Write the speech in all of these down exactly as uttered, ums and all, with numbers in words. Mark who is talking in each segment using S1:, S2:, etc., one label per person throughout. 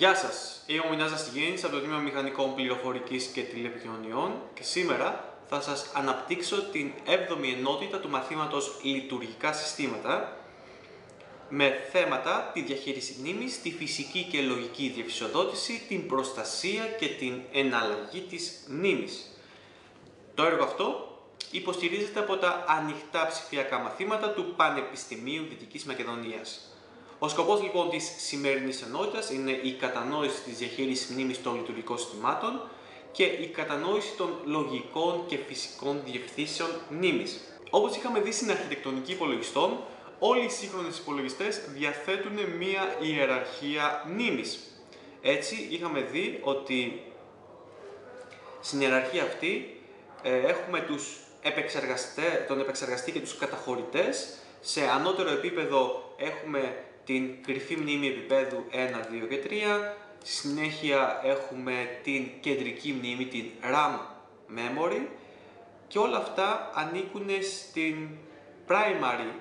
S1: Γεια σας, είμαι ο Μινάς Δαστηγένης από το Τμήμα Μηχανικών Πληροφορικής και Τηλεπικοινωνιών και σήμερα θα σας αναπτύξω την έβδομη ενότητα του μαθήματος Λειτουργικά Συστήματα με θέματα τη διαχείριση μνήμης, τη φυσική και λογική διεφυσιοδότηση, την προστασία και την εναλλαγή της μνήμης. Το έργο αυτό υποστηρίζεται από τα ανοιχτά ψηφιακά μαθήματα του Πανεπιστημίου Δυτικής Μακεδονίας. Ο σκοπός λοιπόν της σημερινής ενότητας είναι η κατανόηση της διαχείρισης μνήμης των λειτουργικών συστημάτων και η κατανόηση των λογικών και φυσικών διευθύνσεων μνήμης. Όπως είχαμε δει στην αρχιτεκτονική υπολογιστών, όλοι οι σύγχρονες υπολογιστές διαθέτουν μία ιεραρχία μνήμης. Έτσι είχαμε δει ότι στην ιεραρχία αυτή ε, έχουμε τους επεξεργαστέ, τον επεξεργαστή και τους καταχωρητές. Σε ανώτερο επίπεδο έχουμε την κρυφή μνήμη επίπεδου ένα, δύο και τρία. Στη συνέχεια έχουμε την κεντρική μνήμη, την RAM memory, και όλα αυτά ανήκουν στην primary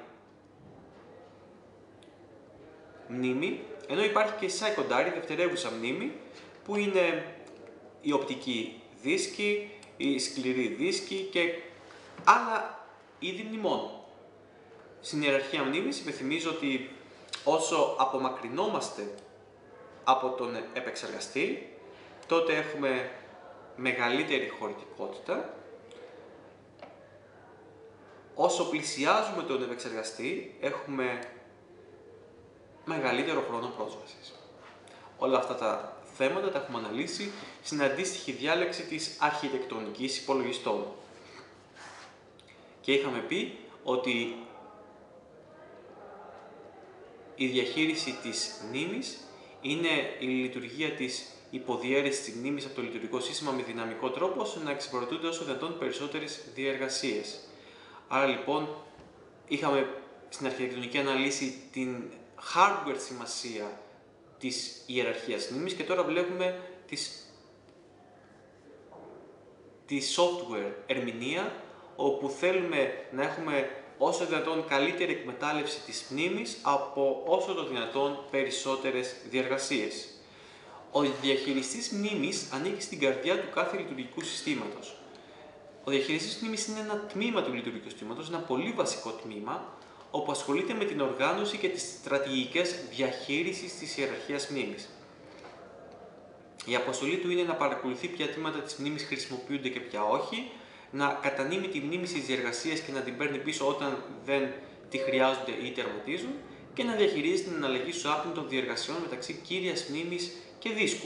S1: μνήμη, ενώ υπάρχει και η secondary, δευτερεύουσα μνήμη, που είναι η οπτική δίσκη, η σκληρή δίσκη και άλλα είδη μνημών. Στην ιεραρχία μνήμης υπενθυμίζω ότι όσο απομακρυνόμαστε από τον επεξεργαστή, τότε έχουμε μεγαλύτερη χωρητικότητα. Όσο πλησιάζουμε τον επεξεργαστή, έχουμε μεγαλύτερο χρόνο πρόσβασης. Όλα αυτά τα θέματα τα έχουμε αναλύσει στην αντίστοιχη διάλεξη της αρχιτεκτονικής υπολογιστών. Και είχαμε πει ότι η διαχείριση της μνήμης είναι η λειτουργία της υποδιέρεσης της μνήμης από το λειτουργικό σύστημα με δυναμικό τρόπο, ώστε να εξυπηρετούνται όσο δυνατόν περισσότερες διεργασίες. Άρα λοιπόν είχαμε στην αρχιτεκτονική αναλύσει την hardware σημασία της ιεραρχίας μνήμης και τώρα βλέπουμε της, τη software ερμηνεία, όπου θέλουμε να έχουμε όσο δυνατόν καλύτερη εκμετάλλευση της μνήμης από όσο το δυνατόν περισσότερες διεργασίες. Ο διαχειριστής μνήμης ανήκει στην καρδιά του κάθε λειτουργικού συστήματος. Ο διαχειριστής μνήμης είναι ένα τμήμα του λειτουργικού συστήματος, ένα πολύ βασικό τμήμα, όπου ασχολείται με την οργάνωση και τις στρατηγικές διαχείρισης της ιεραρχίας μνήμης. Η αποστολή του είναι να παρακολουθεί ποια τμήματα της μνήμης χρησιμοποιούνται και ποια όχι, να κατανείμει τη μνήμη στις διεργασίες και να την παίρνει πίσω όταν δεν τη χρειάζονται ή τερματίζουν, και να διαχειρίζει την εναλλαγή σουάπνου των διεργασιών μεταξύ κύριας μνήμης και δίσκου.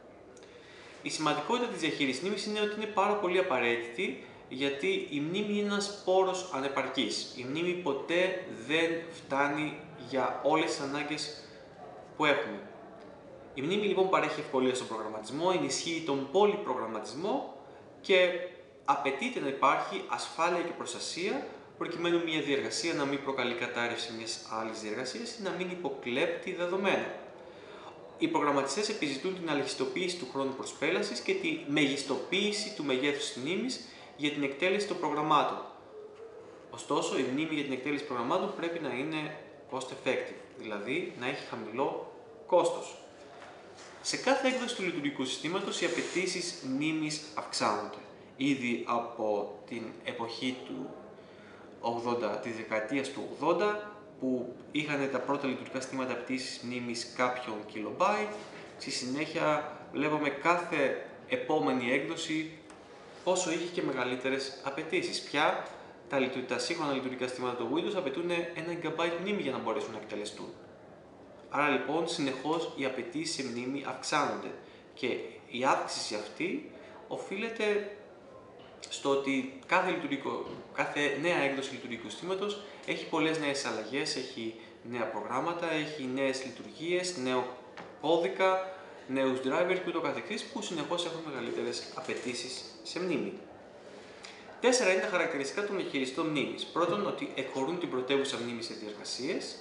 S1: Η σημαντικότητα της διαχείρισης μνήμης είναι ότι είναι πάρα πολύ απαραίτητη, γιατί η μνήμη είναι ένας πόρος ανεπαρκής. Η μνήμη ποτέ δεν φτάνει για όλες τις ανάγκες που έχουμε. Η μνήμη λοιπόν παρέχει ευκολία στον προγραμματισμό, ενισχύει τον πολυπρογραμματισμό και απαιτείται να υπάρχει ασφάλεια και προστασία, προκειμένου μια διεργασία να μην προκαλεί κατάρρευση μιας άλλης διεργασίας ή να μην υποκλέπτει δεδομένα. Οι προγραμματιστές επιζητούν την αλαχιστοποίηση του χρόνου προσπέλασης και τη μεγιστοποίηση του μεγέθους της μνήμης για την εκτέλεση των προγραμμάτων. Ωστόσο, η μνήμη για την εκτέλεση προγραμμάτων πρέπει να είναι cost effective, δηλαδή να έχει χαμηλό κόστος. Σε κάθε έκδοση του λειτουργικού συστήματος οι απαιτήσεις μνήμης αυξάνονται. Ήδη από την εποχή του ογδόντα, της δεκαετίας του ογδόντα, που είχαν τα πρώτα λειτουργικά συστήματα απαιτήσεις μνήμης κάποιων kilobyte, στη συνέχεια βλέπαμε κάθε επόμενη έκδοση όσο είχε και μεγαλύτερες απαιτήσεις. Πια τα, τα σύγχρονα λειτουργικά συστήματα του Windows απαιτούν ένα gigabyte μνήμη για να μπορέσουν να εκτελεστούν. Άρα λοιπόν συνεχώς οι απαιτήσεις σε μνήμη αυξάνονται και η αύξηση αυτή οφείλεται στο ότι κάθε, λειτουργικό, κάθε νέα έκδοση λειτουργικού συστήματος έχει πολλές νέες αλλαγές, έχει νέα προγράμματα, έχει νέες λειτουργίες, νέο κώδικα, νέους drivers και ούτω καθεξής, που συνεχώς έχουν μεγαλύτερες απαιτήσεις σε μνήμη. Τέσσερα είναι τα χαρακτηριστικά των διαχειριστών μνήμης. Πρώτον, ότι εκχωρούν την πρωτεύουσα μνήμη σε διεργασίες.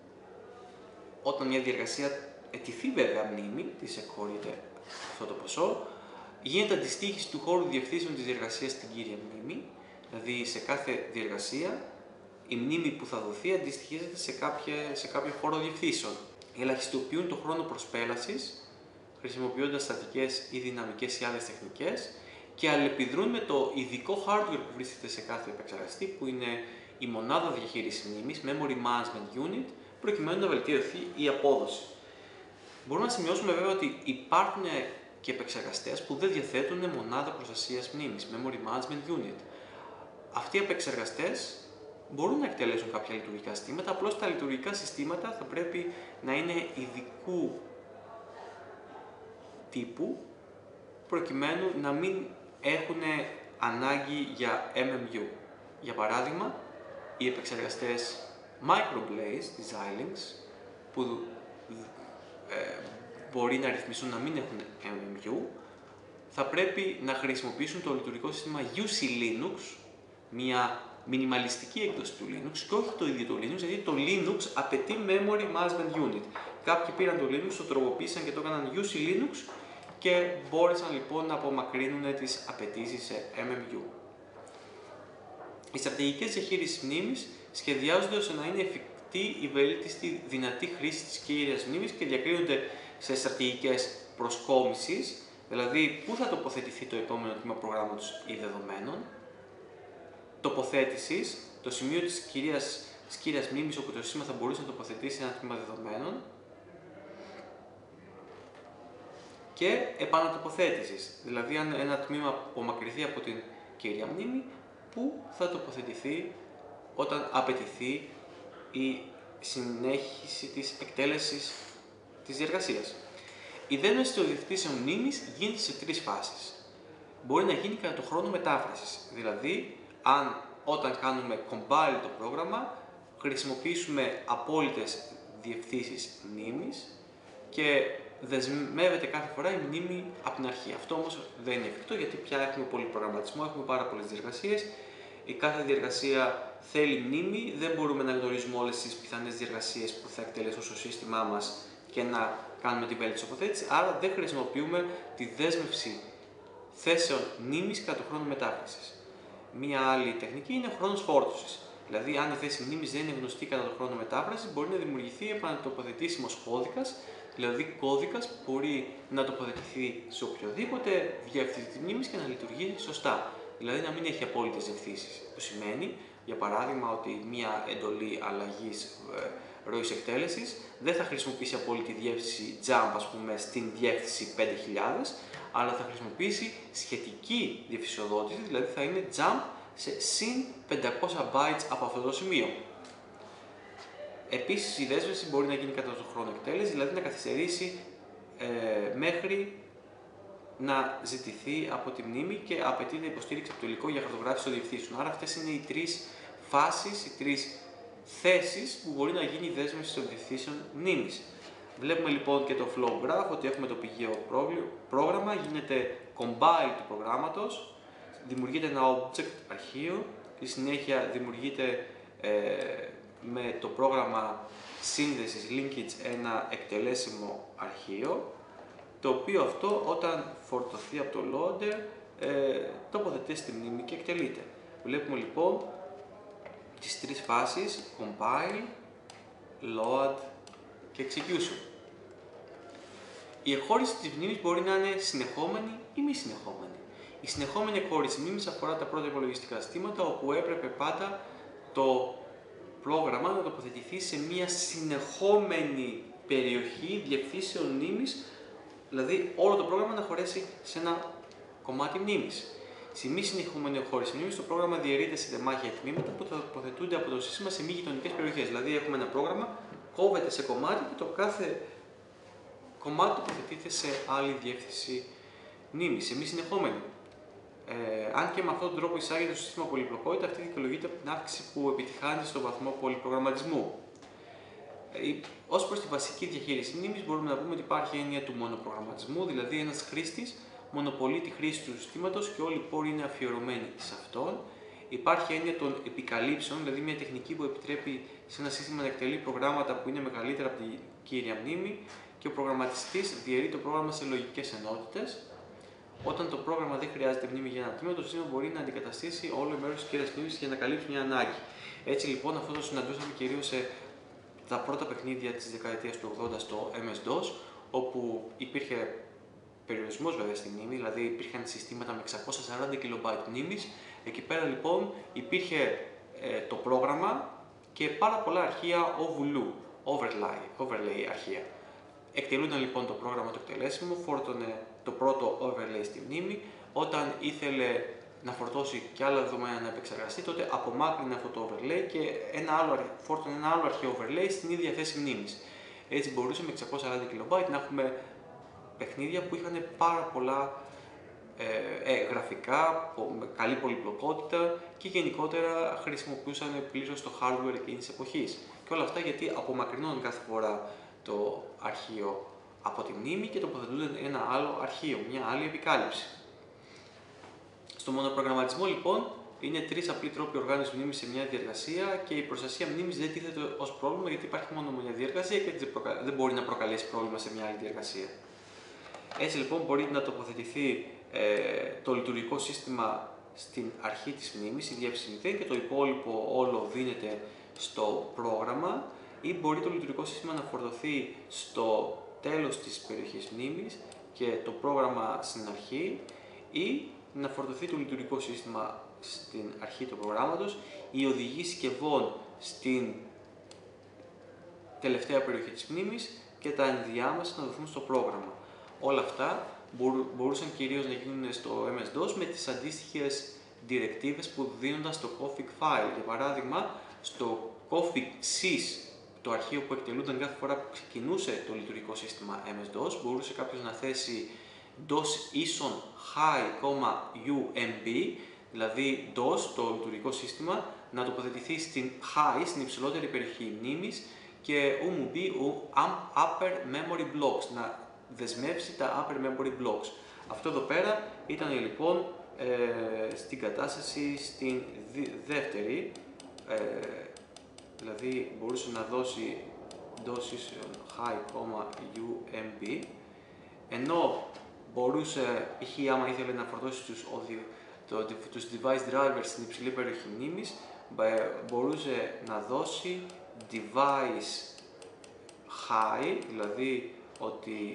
S1: Όταν μια διεργασία ετηθεί βέβαια μνήμη, της εκχωρείται αυτό το ποσό. Γίνεται αντιστοίχηση του χώρου διευθύνσεων της διεργασίας στην κύρια μνήμη, δηλαδή σε κάθε διεργασία η μνήμη που θα δοθεί αντιστοιχίζεται σε, κάποια, σε κάποιο χώρο διευθύνσεων. Ελαχιστοποιούν το χρόνο προσπέλασης χρησιμοποιώντας στατικές ή δυναμικές ή άλλες τεχνικές και αλληλεπιδρούν με το ειδικό hardware που βρίσκεται σε κάθε επεξεργαστή, που είναι η μονάδα διαχείρισης μνήμης, Memory Management Unit, προκειμένου να βελτιωθεί η απόδοση. Μπορούμε να σημειώσουμε βέβαια ότι υπάρχουν και επεξεργαστές που δεν διαθέτουν μονάδα προστασίας μνήμης, Memory Management Unit. Αυτοί οι επεξεργαστές μπορούν να εκτελέσουν κάποια λειτουργικά συστήματα, απλώς τα λειτουργικά συστήματα θα πρέπει να είναι ειδικού τύπου, προκειμένου να μην έχουν ανάγκη για εμ εμ γιου. Για παράδειγμα, οι επεξεργαστές Microblaze της Xilinx, που ε, μπορεί να ρυθμίσουν να μην έχουν εμ εμ γιου, θα πρέπει να χρησιμοποιήσουν το λειτουργικό σύστημα γιου σι Linux, μια μινιμαλιστική έκδοση του Linux και όχι το ίδιο το Linux, γιατί το Linux απαιτεί Memory Management Unit. Κάποιοι πήραν το Linux, το τροποποίησαν και το έκαναν γιου σι Linux και μπόρεσαν λοιπόν να απομακρύνουν τις απαιτήσεις σε εμ εμ γιου. Οι στρατηγικές διαχείρισης μνήμης σχεδιάζονται ώστε να είναι εφικτή η βέλτιστη δυνατή χρήση της κύριας μνήμης και διακρίνονται σε στρατηγικές προσκόμισης, δηλαδή πού θα τοποθετηθεί το επόμενο τμήμα προγράμματος ή δεδομένων, τοποθέτησης, το σημείο της κυρίας, της κύριας μνήμης όπου το σύστημα θα μπορούσε να τοποθετήσει ένα τμήμα δεδομένων, και επανατοποθέτησης, δηλαδή αν ένα τμήμα απομακρυνθεί από την κύρια μνήμη, πού θα τοποθετηθεί όταν απαιτηθεί η συνέχιση της εκτέλεσης της διεργασίας. Η δέσμευση των διευθύνσεων μνήμης γίνεται σε τρεις φάσεις. Μπορεί να γίνει κατά το χρόνο μετάφρασης, δηλαδή αν όταν κάνουμε compile το πρόγραμμα χρησιμοποιήσουμε απόλυτες διευθύνσεις μνήμης και δεσμεύεται κάθε φορά η μνήμη από την αρχή. Αυτό όμως δεν είναι εφικτό, γιατί πια έχουμε πολύ προγραμματισμό, έχουμε πάρα πολλές διεργασίες. Η κάθε διεργασία θέλει μνήμη, δεν μπορούμε να γνωρίζουμε όλες τις πιθανές διεργασίες που θα εκτελέσουν στο σύστημά μας και να κάνουμε την βέλτιστη τοποθέτηση, άρα δεν χρησιμοποιούμε τη δέσμευση θέσεων μνήμης κατά το χρόνο μετάφρασης. Μία άλλη τεχνική είναι ο χρόνος φόρτωσης. Δηλαδή, αν η θέση μνήμης δεν είναι γνωστή κατά το χρόνο μετάφρασης, μπορεί να δημιουργηθεί επανατοποθετήσιμος κώδικας, δηλαδή κώδικας που μπορεί να τοποθετηθεί σε οποιοδήποτε διεύθυνση της μνήμης και να λειτουργεί σωστά. Δηλαδή, να μην έχει απόλυτες διευθύνσεις. Που σημαίνει, για παράδειγμα, ότι μία εντολή αλλαγής ε, ροής εκτέλεσης δεν θα χρησιμοποιήσει απόλυτη διεύθυνση jump, ας πούμε, στην διεύθυνση πέντε χιλιάδες, αλλά θα χρησιμοποιήσει σχετική διευθυνσιοδότηση, δηλαδή θα είναι jump σε συν πεντακόσια bytes από αυτό το σημείο. Επίσης, η δέσμευση μπορεί να γίνει κατά τον χρόνο εκτέλεση, δηλαδή να καθυστερήσει ε, μέχρι να ζητηθεί από τη μνήμη και απαιτείται υποστήριξη από το υλικό για χαρτογράφηση των διευθύνσεων. Άρα, αυτές είναι οι τρεις φάσεις, οι τρεις θέσεις που μπορεί να γίνει η δέσμευση των διευθύνσεων μνήμης. Βλέπουμε λοιπόν και το flow graph, ότι έχουμε το πηγαίο πρόγραμμα, γίνεται compile του προγράμματος, δημιουργείται ένα object αρχείο, στη συνέχεια δημιουργείται ε, με το πρόγραμμα σύνδεσης linkage ένα εκτελέσιμο αρχείο, το οποίο αυτό όταν φορτωθεί από το loader ε, τοποθετεί στη μνήμη και εκτελείται. Βλέπουμε λοιπόν τις τρεις φάσεις compile, load και execution. Η εκχώρηση της μνήμης μπορεί να είναι συνεχόμενη ή μη συνεχόμενη. Η συνεχόμενη εκχώρηση μνήμης αφορά τα πρώτα υπολογιστικά συστήματα, όπου έπρεπε πάντα το πρόγραμμα να τοποθετηθεί σε μια συνεχόμενη περιοχή διευθύνσεων μνήμης, δηλαδή όλο το πρόγραμμα να χωρέσει σε ένα κομμάτι μνήμης. Στη μη συνεχόμενη εκχώρηση μνήμης, το πρόγραμμα διαιρείται σε τεμάχια τμήματα που θα τοποθετούνται από το σύστημα σε μη γειτονικές περιοχές. Δηλαδή, έχουμε ένα πρόγραμμα, κόβεται σε κομμάτι και το κάθε κομμάτι τοποθετείται σε άλλη διεύθυνση μνήμης, σε μη συνεχόμενη. Ε, αν και με αυτόν τον τρόπο εισάγεται στο σύστημα πολυπλοκότητα, αυτή δικαιολογείται από την αύξηση που επιτυχάνεται στον βαθμό πολυπρογραμματισμού. Ε, ως προς τη βασική διαχείριση μνήμης, μπορούμε να πούμε ότι υπάρχει έννοια του μονοπρογραμματισμού, δηλαδή ένας χρήστης μονοπολεί τη χρήση του συστήματος και όλοι οι πόροι είναι αφιερωμένοι σε αυτόν. Υπάρχει έννοια των επικαλύψεων, δηλαδή μια τεχνική που επιτρέπει σε ένα σύστημα να εκτελεί προγράμματα που είναι μεγαλύτερα από την κύρια μνήμη και ο προγραμματιστής διαιρεί το πρόγραμμα σε λογικές ενότητες. Όταν το πρόγραμμα δεν χρειάζεται μνήμη για ένα τμήμα, το σύστημα μπορεί να αντικαταστήσει όλο μέρος της κύριας μνήμης για να καλύψει μια ανάγκη. Έτσι λοιπόν, αυτό το συναντούσαμε κυρίως σε τα πρώτα παιχνίδια της δεκαετίας του ογδόντα στο εμ ες ντος, όπου υπήρχε περιορισμός βέβαια στη μνήμη, δηλαδή υπήρχαν συστήματα με εξακόσια σαράντα κιλομπάιτ μνήμης. Εκεί πέρα λοιπόν υπήρχε ε, το πρόγραμμα και πάρα πολλά αρχεία overlay, overlay, overlay αρχεία. Εκτελούνταν λοιπόν το πρόγραμμα το εκτελέσιμο, φόρτωνε το πρώτο overlay στη μνήμη. Όταν ήθελε να φορτώσει και άλλα δεδομένα να επεξεργαστεί, τότε απομάκρυνε αυτό το overlay και ένα άλλο, φόρτωνε ένα άλλο αρχείο overlay στην ίδια θέση μνήμης. Έτσι μπορούσαμε με εξακόσια σαράντα κιλομπάιτ να έχουμε παιχνίδια που είχαν πάρα πολλά ε, ε, γραφικά, με καλή πολυπλοκότητα και γενικότερα χρησιμοποιούσαν πλήρως το hardware εκείνης της εποχής. Και όλα αυτά γιατί απομακρυνόταν κάθε φορά το αρχείο από τη μνήμη και τοποθετούνταν ένα άλλο αρχείο, μια άλλη επικάλυψη. Στο μονοπρογραμματισμό λοιπόν είναι τρεις απλοί τρόποι οργάνωσης μνήμης σε μια διεργασία και η προστασία μνήμης δεν τίθεται ως πρόβλημα γιατί υπάρχει μόνο μια διεργασία και δεν μπορεί να προκαλέσει πρόβλημα σε μια άλλη διεργασία. Έτσι λοιπόν μπορεί να τοποθετηθεί ε, το λειτουργικό σύστημα στην αρχή της μνήμης, η διεύθυνση μηδέν, και το υπόλοιπο όλο δίνεται στο πρόγραμμα, ή μπορεί το λειτουργικό σύστημα να φορτωθεί στο τέλος της περιοχής μνήμης και το πρόγραμμα στην αρχή, ή να φορτωθεί το λειτουργικό σύστημα στην αρχή του προγράμματος, η οδηγή συσκευών στην τελευταία περιοχή της μνήμης και τα ενδιάμεσα να δοθούν στο πρόγραμμα. Όλα αυτά μπορούσαν κυρίως να γίνουν στο εμ ες ντος με τις αντίστοιχες διρεκτίβες που δίνονταν στο config file. Για παράδειγμα, στο config sys, το αρχείο που εκτελούνταν κάθε φορά που ξεκινούσε το λειτουργικό σύστημα εμ ες ντος, μπορούσε κάποιος να θέσει dos ίσον hi, umb, δηλαδή dos, το λειτουργικό σύστημα, να τοποθετηθεί στην high, στην υψηλότερη περιοχή μνήμης, και umb, upper memory blocks, να δεσμεύσει τα upper memory blocks. Αυτό εδώ πέρα ήταν λοιπόν ε, στην κατάσταση στην δεύτερη, ε, δηλαδή μπορούσε να δώσει dos hi, umb, ενώ μπορούσε, π.χ. άμα ήθελε να φορτώσει τους, το, τους device drivers στην υψηλή περιοχή μνήμης, μπορούσε να δώσει device high, δηλαδή ότι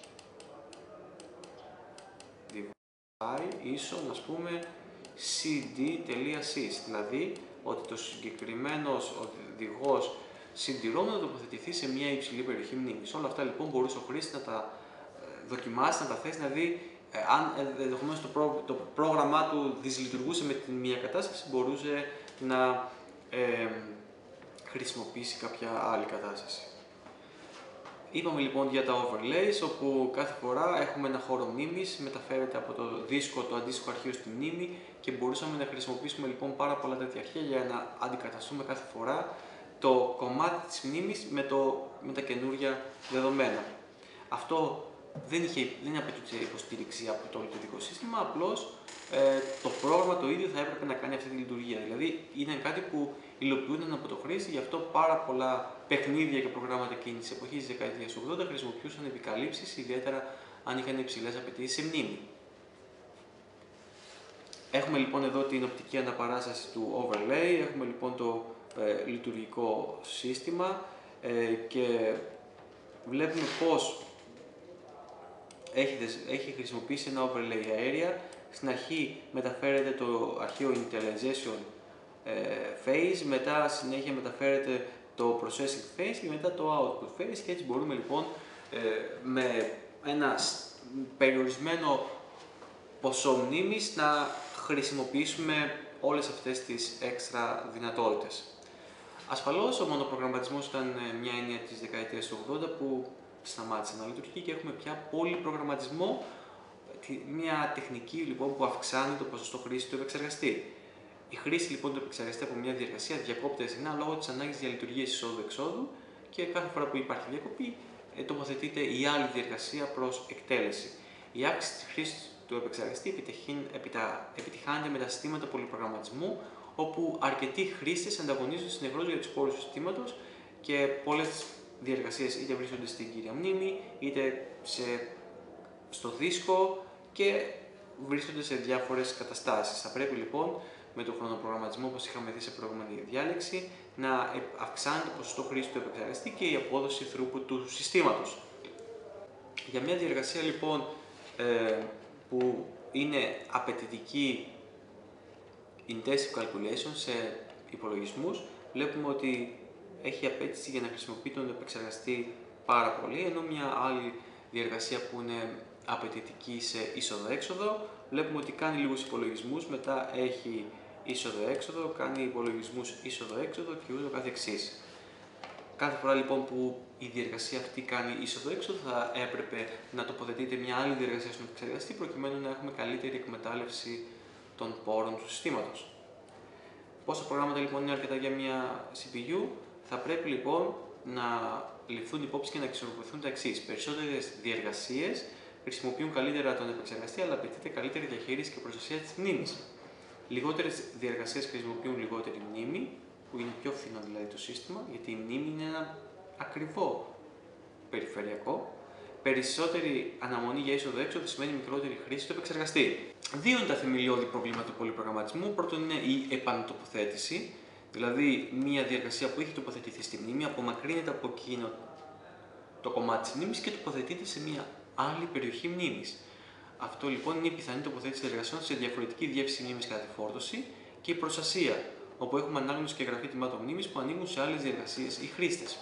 S1: device ίσον, ας πούμε, cd.sys, δηλαδή ότι το συγκεκριμένος οδηγός συντηρών να τοποθετηθεί σε μια υψηλή περιοχή μνήμης. Όλα αυτά λοιπόν μπορούσε ο χρήστης να τα δοκιμάσει, να τα θέσει, να δει ε, αν ενδεχομένως το, πρό, το πρόγραμμά του δυσλειτουργούσε με την μία κατάσταση, μπορούσε να ε, χρησιμοποιήσει κάποια άλλη κατάσταση. Είπαμε λοιπόν για τα overlays, όπου κάθε φορά έχουμε ένα χώρο μνήμης, μεταφέρεται από το δίσκο το αντίστοιχο αρχείο στη μνήμη και μπορούσαμε να χρησιμοποιήσουμε λοιπόν πάρα πολλά τέτοια αρχεία για να αντικαταστούμε κάθε φορά το κομμάτι της μνήμης με, το, με τα καινούργια δεδομένα. Αυτό δεν, είχε, δεν απαιτούσε υποστήριξη από το λειτουργικό σύστημα, απλώς ε, το πρόγραμμα το ίδιο θα έπρεπε να κάνει αυτή τη λειτουργία. Δηλαδή ήταν κάτι που υλοποιούνταν από το χρήστη, γι' αυτό πάρα πολλά παιχνίδια και προγράμματα εκείνης της εποχής της δεκαετίας του ογδόντα χρησιμοποιούσαν επικαλύψεις, ιδιαίτερα αν είχαν υψηλές απαιτήσεις σε μνήμη. Έχουμε λοιπόν εδώ την οπτική αναπαράσταση του overlay, έχουμε λοιπόν το ε, λειτουργικό σύστημα ε, και βλέπουμε πως έχει, έχει χρησιμοποιήσει ένα overlay αέρια. Στην αρχή μεταφέρεται το αρχείο initialization phase, μετά συνέχεια μεταφέρεται το processing phase και μετά το output phase, και έτσι μπορούμε λοιπόν ε, με ένα περιορισμένο ποσό μνήμης να χρησιμοποιήσουμε όλες αυτές τις έξτρα δυνατότητες. Ασφαλώς ο μονοπρογραμματισμός ήταν μια έννοια της δεκαετίας του ογδόντα που σταμάτησε να λειτουργεί και έχουμε πια πολυπρογραμματισμό, μια τεχνική λοιπόν που αυξάνει το ποσοστό χρήσης του επεξεργαστή. Η χρήση λοιπόν του επεξεργαστή από μια διαδικασία διακόπτεται συχνά λόγω της ανάγκης για λειτουργίες εισόδου-εξόδου και κάθε φορά που υπάρχει διακοπή ε, τοποθετείται η άλλη διαδικασία προς εκτέλεση. Η αύξηση της χρήσης του επεξεργαστή επιτυχάνεται με τα συστήματα πολυπρογραμματισμού, όπου αρκετοί χρήστες ανταγωνίζονται συνεχώς για τους πόρους του συστήματος και πολλές διαδικασίες είτε βρίσκονται στην κύρια μνήμη, είτε σε, στο δίσκο και βρίσκονται σε διάφορες καταστάσεις. Θα πρέπει λοιπόν με τον χρονοπρογραμματισμό, όπως είχαμε δει σε προηγούμενη διάλεξη, να αυξάνει το ποσοστό χρήσης του επεξεργαστή και η απόδοση throughput του συστήματος. Για μια διεργασία λοιπόν ε, που είναι απαιτητική intensive calculation σε υπολογισμούς, βλέπουμε ότι έχει απέτηση για να χρησιμοποιεί τον επεξεργαστή πάρα πολύ, ενώ μια άλλη διεργασία που είναι απαιτητική σε είσοδο-έξοδο, βλέπουμε ότι κάνει λίγους υπολογισμούς, μετά έχει είσοδο-έξοδο, κάνει υπολογισμούς είσοδο-έξοδο και ούτω καθεξής. Κάθε φορά λοιπόν που η διεργασία αυτή κάνει είσοδο-έξοδο, θα έπρεπε να τοποθετείται μια άλλη διεργασία στον επεξεργαστή, προκειμένου να έχουμε καλύτερη εκμετάλλευση των πόρων του συστήματος. Πόσα προγράμματα λοιπόν είναι αρκετά για μια σι πι γιου, θα πρέπει λοιπόν να ληφθούν υπόψη και να αξιοποιηθούν τα εξής. Περισσότερες διεργασίες χρησιμοποιούν καλύτερα τον επεξεργαστή, αλλά απαιτείται καλύτερη διαχείριση και προστασία της μνήμης. Λιγότερες διεργασίες χρησιμοποιούν λιγότερη μνήμη, που είναι πιο φθηνό δηλαδή το σύστημα, γιατί η μνήμη είναι ένα ακριβό περιφερειακό. Περισσότερη αναμονή για είσοδο-έξοδο σημαίνει μικρότερη χρήση του επεξεργαστή. Δύο είναι τα θεμελιώδη προβλήματα του πολυπρογραμματισμού. Πρώτον είναι η επανατοποθέτηση, δηλαδή μια διεργασία που έχει τοποθετηθεί στη μνήμη, απομακρύνεται από εκείνο το κομμάτι της μνήμης και τοποθετείται σε μια άλλη περιοχή μνήμης. Αυτό λοιπόν είναι η πιθανή τοποθέτηση διεργασιών σε διαφορετική διεύθυνση μνήμης κατά τη φόρτωση, και η προστασία, όπου έχουμε ανάγνωση και γραφή τμήματων μνήμης που ανοίγουν σε άλλες διεργασίες ή χρήστες.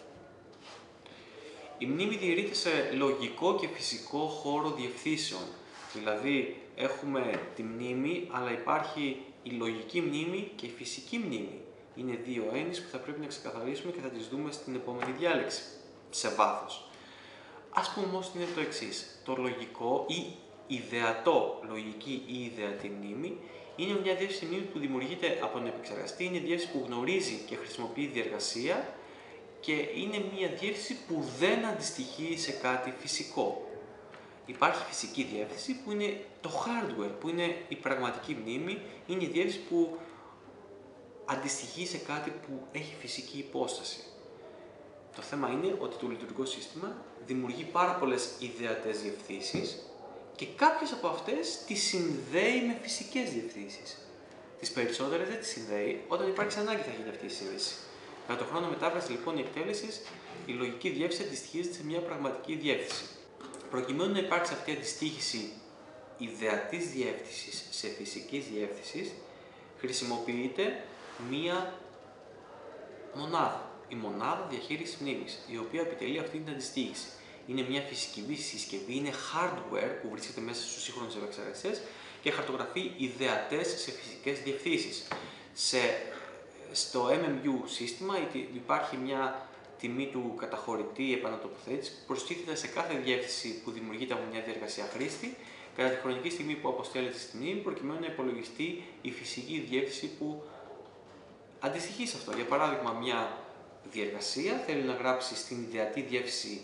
S1: Η μνήμη διαιρείται σε λογικό και φυσικό χώρο διευθύνσεων. Δηλαδή, έχουμε τη μνήμη, αλλά υπάρχει η λογική μνήμη και η φυσική μνήμη. Είναι δύο έννοιες που θα πρέπει να ξεκαθαρίσουμε και θα τις δούμε στην επόμενη διάλεξη, σε βάθος. Ας πούμε όμως είναι το εξής. Το λογικό ή ιδεατό λογική ή ιδεατή μνήμη είναι μια διεύθυνση μνήμη που δημιουργείται από τον επεξεργαστή, είναι διεύθυνση που γνωρίζει και χρησιμοποιεί διεργασία και είναι μια διεύθυνση που δεν αντιστοιχεί σε κάτι φυσικό. Υπάρχει φυσική διεύθυνση που είναι το hardware, που είναι η πραγματική μνήμη, είναι η διεύθυνση που αντιστοιχεί σε κάτι που έχει φυσική υπόσταση. Το θέμα είναι ότι το λειτουργικό σύστημα δημιουργεί πάρα πολλές ιδεατές διευθύνσεις και κάποιες από αυτές τις συνδέει με φυσικές διευθύνσεις. Τις περισσότερες δεν τις συνδέει, όταν υπάρξει ανάγκη θα γίνει αυτή η σύνδεση. Κατά το χρόνο μετάφραση λοιπόν η εκτέλεση, η λογική διεύθυνση αντιστοιχίζεται σε μια πραγματική διεύθυνση. Προκειμένου να υπάρξει αυτή η αντιστοίχηση ιδεατής διεύθυνσης σε φυσικής διεύθυνσης, χρησιμοποιείται μία μονάδα. Η μονάδα διαχείρισης μνήμης, η οποία επιτελεί αυτή την αντιστοίχηση. Είναι μια φυσική συσκευή, είναι hardware που βρίσκεται μέσα στους σύγχρονους επεξεργαστές και χαρτογραφεί ιδεατές σε φυσικές διευθύνσεις. Σε, στο εμ εμ γιου σύστημα υπάρχει μια τιμή του καταχωρητή επανατοποθέτηση που προστίθεται σε κάθε διεύθυνση που δημιουργείται από μια διεργασία χρήστη κατά τη χρονική στιγμή που αποστέλλεται στη μνήμη, προκειμένου να υπολογιστεί η φυσική διεύθυνση που αντιστοιχεί σε αυτό. Για παράδειγμα, μια διεργασία θέλει να γράψει στην ιδεατή διεύθυνση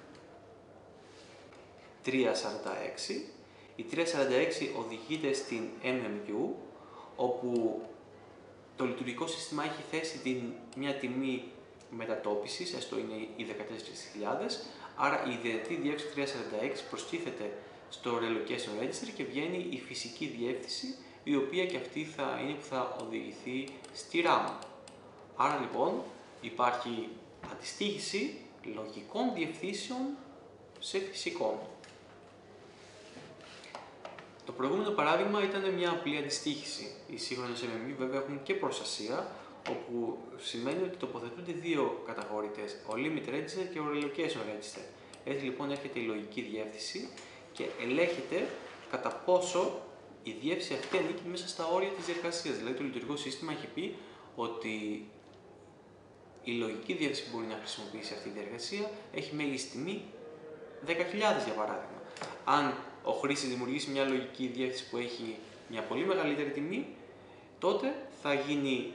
S1: τριακόσια σαράντα έξι. Η τριακόσια σαράντα έξι οδηγείται στην εμ εμ γιου, όπου το λειτουργικό σύστημα έχει θέσει την, μια τιμή μετατόπισης, έστω είναι οι δεκατέσσερις χιλιάδες, άρα η ιδεατή διεύθυνση τριακόσια σαράντα έξι προστίθεται στο relocation register και βγαίνει η φυσική διεύθυνση, η οποία και αυτή θα είναι που θα οδηγηθεί στη RAM. Άρα λοιπόν υπάρχει αντιστοίχηση λογικών διευθύνσεων σε φυσικών. Το προηγούμενο παράδειγμα ήταν μια απλή αντιστοίχηση. Οι σύγχρονες εμ εμ γιου βέβαια έχουν και προστασία, όπου σημαίνει ότι τοποθετούνται δύο καταχωρητές, ο limit register και ο relocation register. Έτσι λοιπόν έρχεται η λογική διεύθυνση και ελέγχεται κατά πόσο η διεύθυνση αυτή ανήκει μέσα στα όρια της διεργασίας. Δηλαδή το λειτουργικό σύστημα έχει πει ότι η λογική διεύθυνση που μπορεί να χρησιμοποιήσει αυτή η διεργασία έχει μέγιστη τιμή δέκα χιλιάδες για παράδειγμα. Αν ο χρήστης δημιουργήσει μια λογική διεύθυνση που έχει μια πολύ μεγαλύτερη τιμή, τότε θα γίνει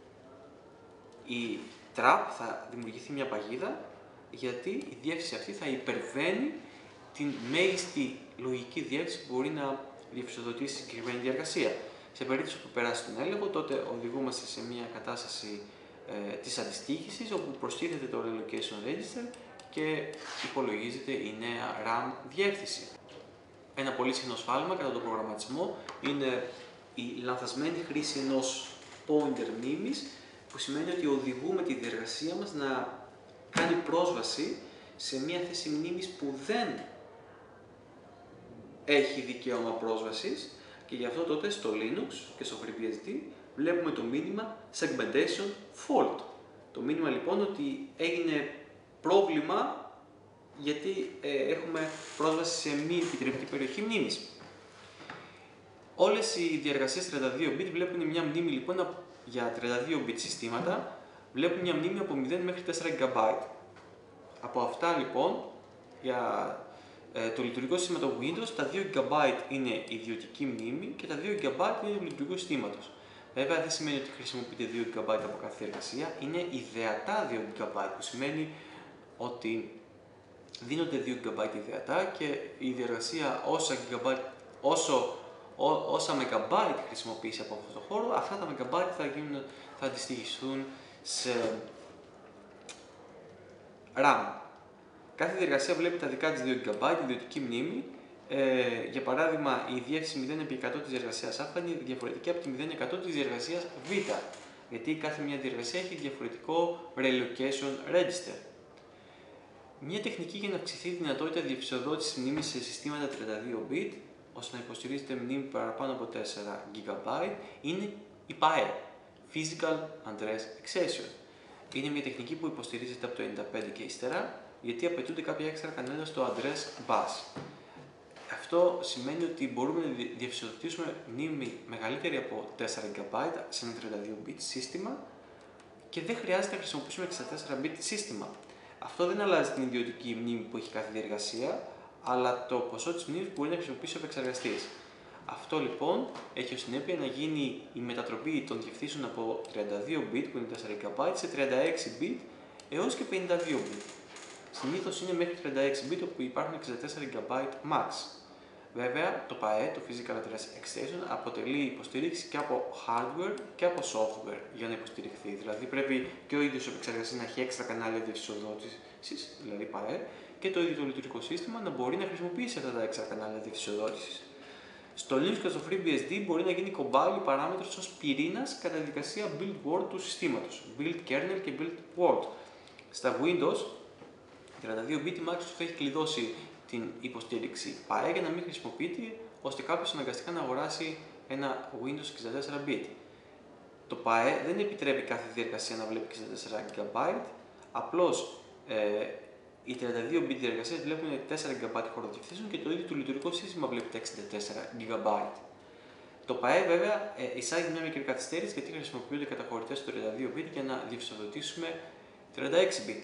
S1: η trap, θα δημιουργηθεί μια παγίδα, γιατί η διεύθυνση αυτή θα υπερβαίνει την μέγιστη λογική διεύθυνση που μπορεί να διευθυνσοδοτήσει τη συγκεκριμένη διεργασία. Σε περίπτωση που περάσει τον έλεγχο, τότε οδηγούμαστε σε μια κατάσταση ε, της αντιστοίχησης, όπου προστίθεται το relocation register και υπολογίζεται η νέα RAM διεύθυνση. Ένα πολύ συχνό σφάλμα κατά τον προγραμματισμό είναι η λανθασμένη χρήση ενός pointer μνήμης, που σημαίνει ότι οδηγούμε τη διεργασία μας να κάνει πρόσβαση σε μια θέση μνήμης που δεν έχει δικαίωμα πρόσβασης και γι' αυτό τότε στο Linux και στο FreeBSD βλέπουμε το μήνυμα Segmentation Fault. Το μήνυμα λοιπόν ότι έγινε πρόβλημα γιατί ε, έχουμε πρόσβαση σε μη επιτρεπτή περιοχή μνήμης. Όλες οι διεργασίες τριάντα δύο bit βλέπουν μια μνήμη λοιπόν για τριάντα δύο bit συστήματα, βλέπουν μια μνήμη από μηδέν μέχρι τέσσερα τζι μπι. Από αυτά λοιπόν, για ε, το λειτουργικό σύστημα του Windows, τα δύο τζι μπι είναι ιδιωτική μνήμη και τα δύο τζι μπι είναι του λειτουργικού συστήματος. Βέβαια δεν σημαίνει ότι χρησιμοποιείτε δύο τζι μπι από κάθε διεργασία, είναι ιδεατά δύο τζι μπι, που σημαίνει ότι δίνονται δύο τζι μπι ιδεατά και η διεργασία όσα, GB, όσο, ό, όσα megabyte χρησιμοποιήσει από αυτό το χώρο, αυτά τα megabyte θα, γίνουν, θα αντιστοιχιστούν σε RAM. Κάθε διεργασία βλέπει τα δικά της δύο τζι μπι, τη ιδιωτική μνήμη. Ε, για παράδειγμα, η διεύθυνση μηδέν επί εκατό της διεργασίας Α είναι διαφορετική από τη μηδέν εκατό της διεργασίας Β, γιατί κάθε μια διεργασία έχει διαφορετικό relocation register. Μια τεχνική για να αυξηθεί η δυνατότητα διεξοδότησης μνήμης σε συστήματα τριάντα δύο bit, ώστε να υποστηρίζεται μνήμη παραπάνω από τέσσερα τζι μπι, είναι η πι έι, Physical Address Accession. Είναι μια τεχνική που υποστηρίζεται από το ενενήντα πέντε και ύστερα, γιατί απαιτούνται κάποια έξτρα κανάλια στο address bus. Αυτό σημαίνει ότι μπορούμε να διεξοδοτήσουμε μνήμη μεγαλύτερη από τέσσερα τζι μπι σε ένα τριάντα δύο bit σύστημα και δεν χρειάζεται να χρησιμοποιήσουμε εξήντα τέσσερα bit σύστημα. Αυτό δεν αλλάζει την ιδιωτική μνήμη που έχει κάθε διεργασία, αλλά το ποσό της μνήμης που μπορεί να χρησιμοποιήσει ο επεξεργαστής. Αυτό λοιπόν έχει ως συνέπεια να γίνει η μετατροπή των διευθύνσεων από τριάντα δύο bit που είναι τέσσερα τζι μπι σε τριάντα έξι bit έως και πενήντα δύο bit. Συνήθως είναι μέχρι τριάντα έξι bit όπου υπάρχουν εξήντα τέσσερα τζι μπι max. Βέβαια, το πι έι, το Physical Address Extension, αποτελεί υποστήριξη και από hardware και από software για να υποστηριχθεί. Δηλαδή, πρέπει και ο ίδιος ο επεξεργαστής να έχει έξτρα κανάλια διεξοδότησης, δηλαδή πι έι, και το ίδιο το λειτουργικό σύστημα να μπορεί να χρησιμοποιήσει αυτά τα έξτρα κανάλια διεξοδότησης. Στο Linux και στο FreeBSD μπορεί να γίνει κομπάλι παράμετρος ως πυρήνας κατά τη διαδικασία build word του συστήματος, build kernel και build word. Στα Windows, τριάντα δύο bit η Microsoft έχει κλειδώσει την υποστήριξη πι έι για να μην χρησιμοποιείται, ώστε κάποιος αναγκαστικά να αγοράσει ένα Windows εξήντα τέσσερα bit. Το πι έι δεν επιτρέπει κάθε διεργασία να βλέπει εξήντα τέσσερα τζι μπι, απλώς ε, οι τριάντα δύο bit διεργασίες βλέπουν τέσσερα τζι μπι χώρο διευθύνσεων και το ίδιο το λειτουργικό σύστημα βλέπει τα εξήντα τέσσερα τζι μπι. Το πι έι βέβαια ε, εισάγει μια μικρή καθυστέρηση γιατί χρησιμοποιούνται καταχωρητές στο τριάντα δύο bit για να διεξοδοτήσουμε τριάντα έξι bit.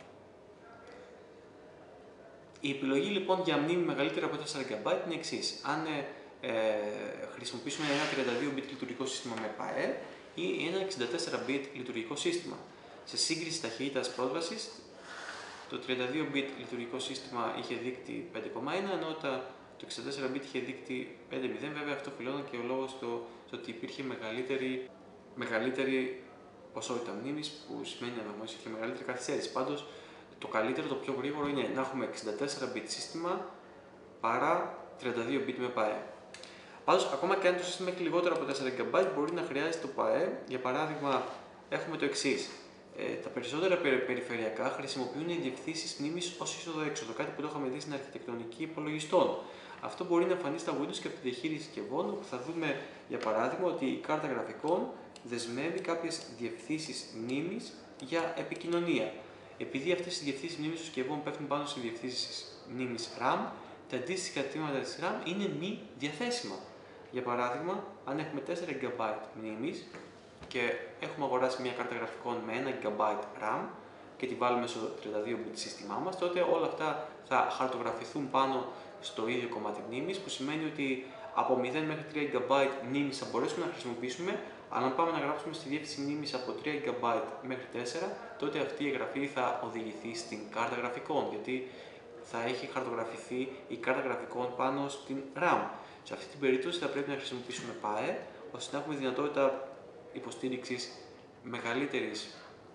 S1: Η επιλογή λοιπόν για μνήμη μεγαλύτερη από τέσσερα τζι μπι είναι η εξής. Αν ε, ε, χρησιμοποιήσουμε ένα τριάντα δύο bit λειτουργικό σύστημα με πι έι ή ένα εξήντα τέσσερα bit λειτουργικό σύστημα. Σε σύγκριση ταχύτητας πρόσβασης, το τριάντα δύο bit λειτουργικό σύστημα είχε δείκτη πέντε κόμμα ένα, ενώ το εξήντα τέσσερα bit είχε δείκτη πέντε κόμμα μηδέν. Βέβαια, αυτό οφειλόταν και ο λόγος στο, στο ότι υπήρχε μεγαλύτερη, μεγαλύτερη ποσότητα μνήμης, που σημαίνει αναγνώριση και μεγαλύτερη καθυστέρηση. Πάντως, το καλύτερο, το πιο γρήγορο είναι να έχουμε εξήντα τέσσερα bit σύστημα παρά τριάντα δύο bit με πι έι. Πάντως, ακόμα και αν το σύστημα έχει λιγότερο από τέσσερα τζι μπι, μπορεί να χρειάζεται το πι έι. Για παράδειγμα, έχουμε το εξής. Ε, τα περισσότερα περιφερειακά χρησιμοποιούν οι διευθύνσεις μνήμης ως είσοδο-έξοδο, κάτι που το είχαμε δει στην αρχιτεκτονική υπολογιστών. Αυτό μπορεί να εμφανίσει στα Windows και από τη διαχείριση συσκευών, όπου θα δούμε για παράδειγμα ότι η κάρτα γραφικών δεσμεύει κάποιες διευθύνσεις μνήμης για επικοινωνία. Επειδή αυτές οι διευθύνσεις μνήμης των συσκευών πέφτουν πάνω σε διευθύνσεις μνήμης RAM, τα αντίστοιχα τμήματα της RAM είναι μη διαθέσιμα. Για παράδειγμα, αν έχουμε τέσσερα τζι μπι μνήμης και έχουμε αγοράσει μια κάρτα γραφικών με ένα τζι μπι RAM και τη βάλουμε στο τριάντα δύο bit σύστημά μας, τότε όλα αυτά θα χαρτογραφηθούν πάνω στο ίδιο κομμάτι μνήμης, που σημαίνει ότι από μηδέν μέχρι τρία τζι μπι μνήμης θα μπορέσουμε να χρησιμοποιήσουμε, αλλά αν πάμε να γράψουμε στη διεύθυνση μνήμης από τρία τζι μπι μέχρι τέσσερα, τότε αυτή η εγγραφή θα οδηγηθεί στην κάρτα γραφικών, γιατί θα έχει χαρτογραφηθεί η κάρτα γραφικών πάνω στην RAM. Σε αυτή την περίπτωση θα πρέπει να χρησιμοποιήσουμε πι έι, ώστε να έχουμε δυνατότητα υποστήριξης μεγαλύτερης,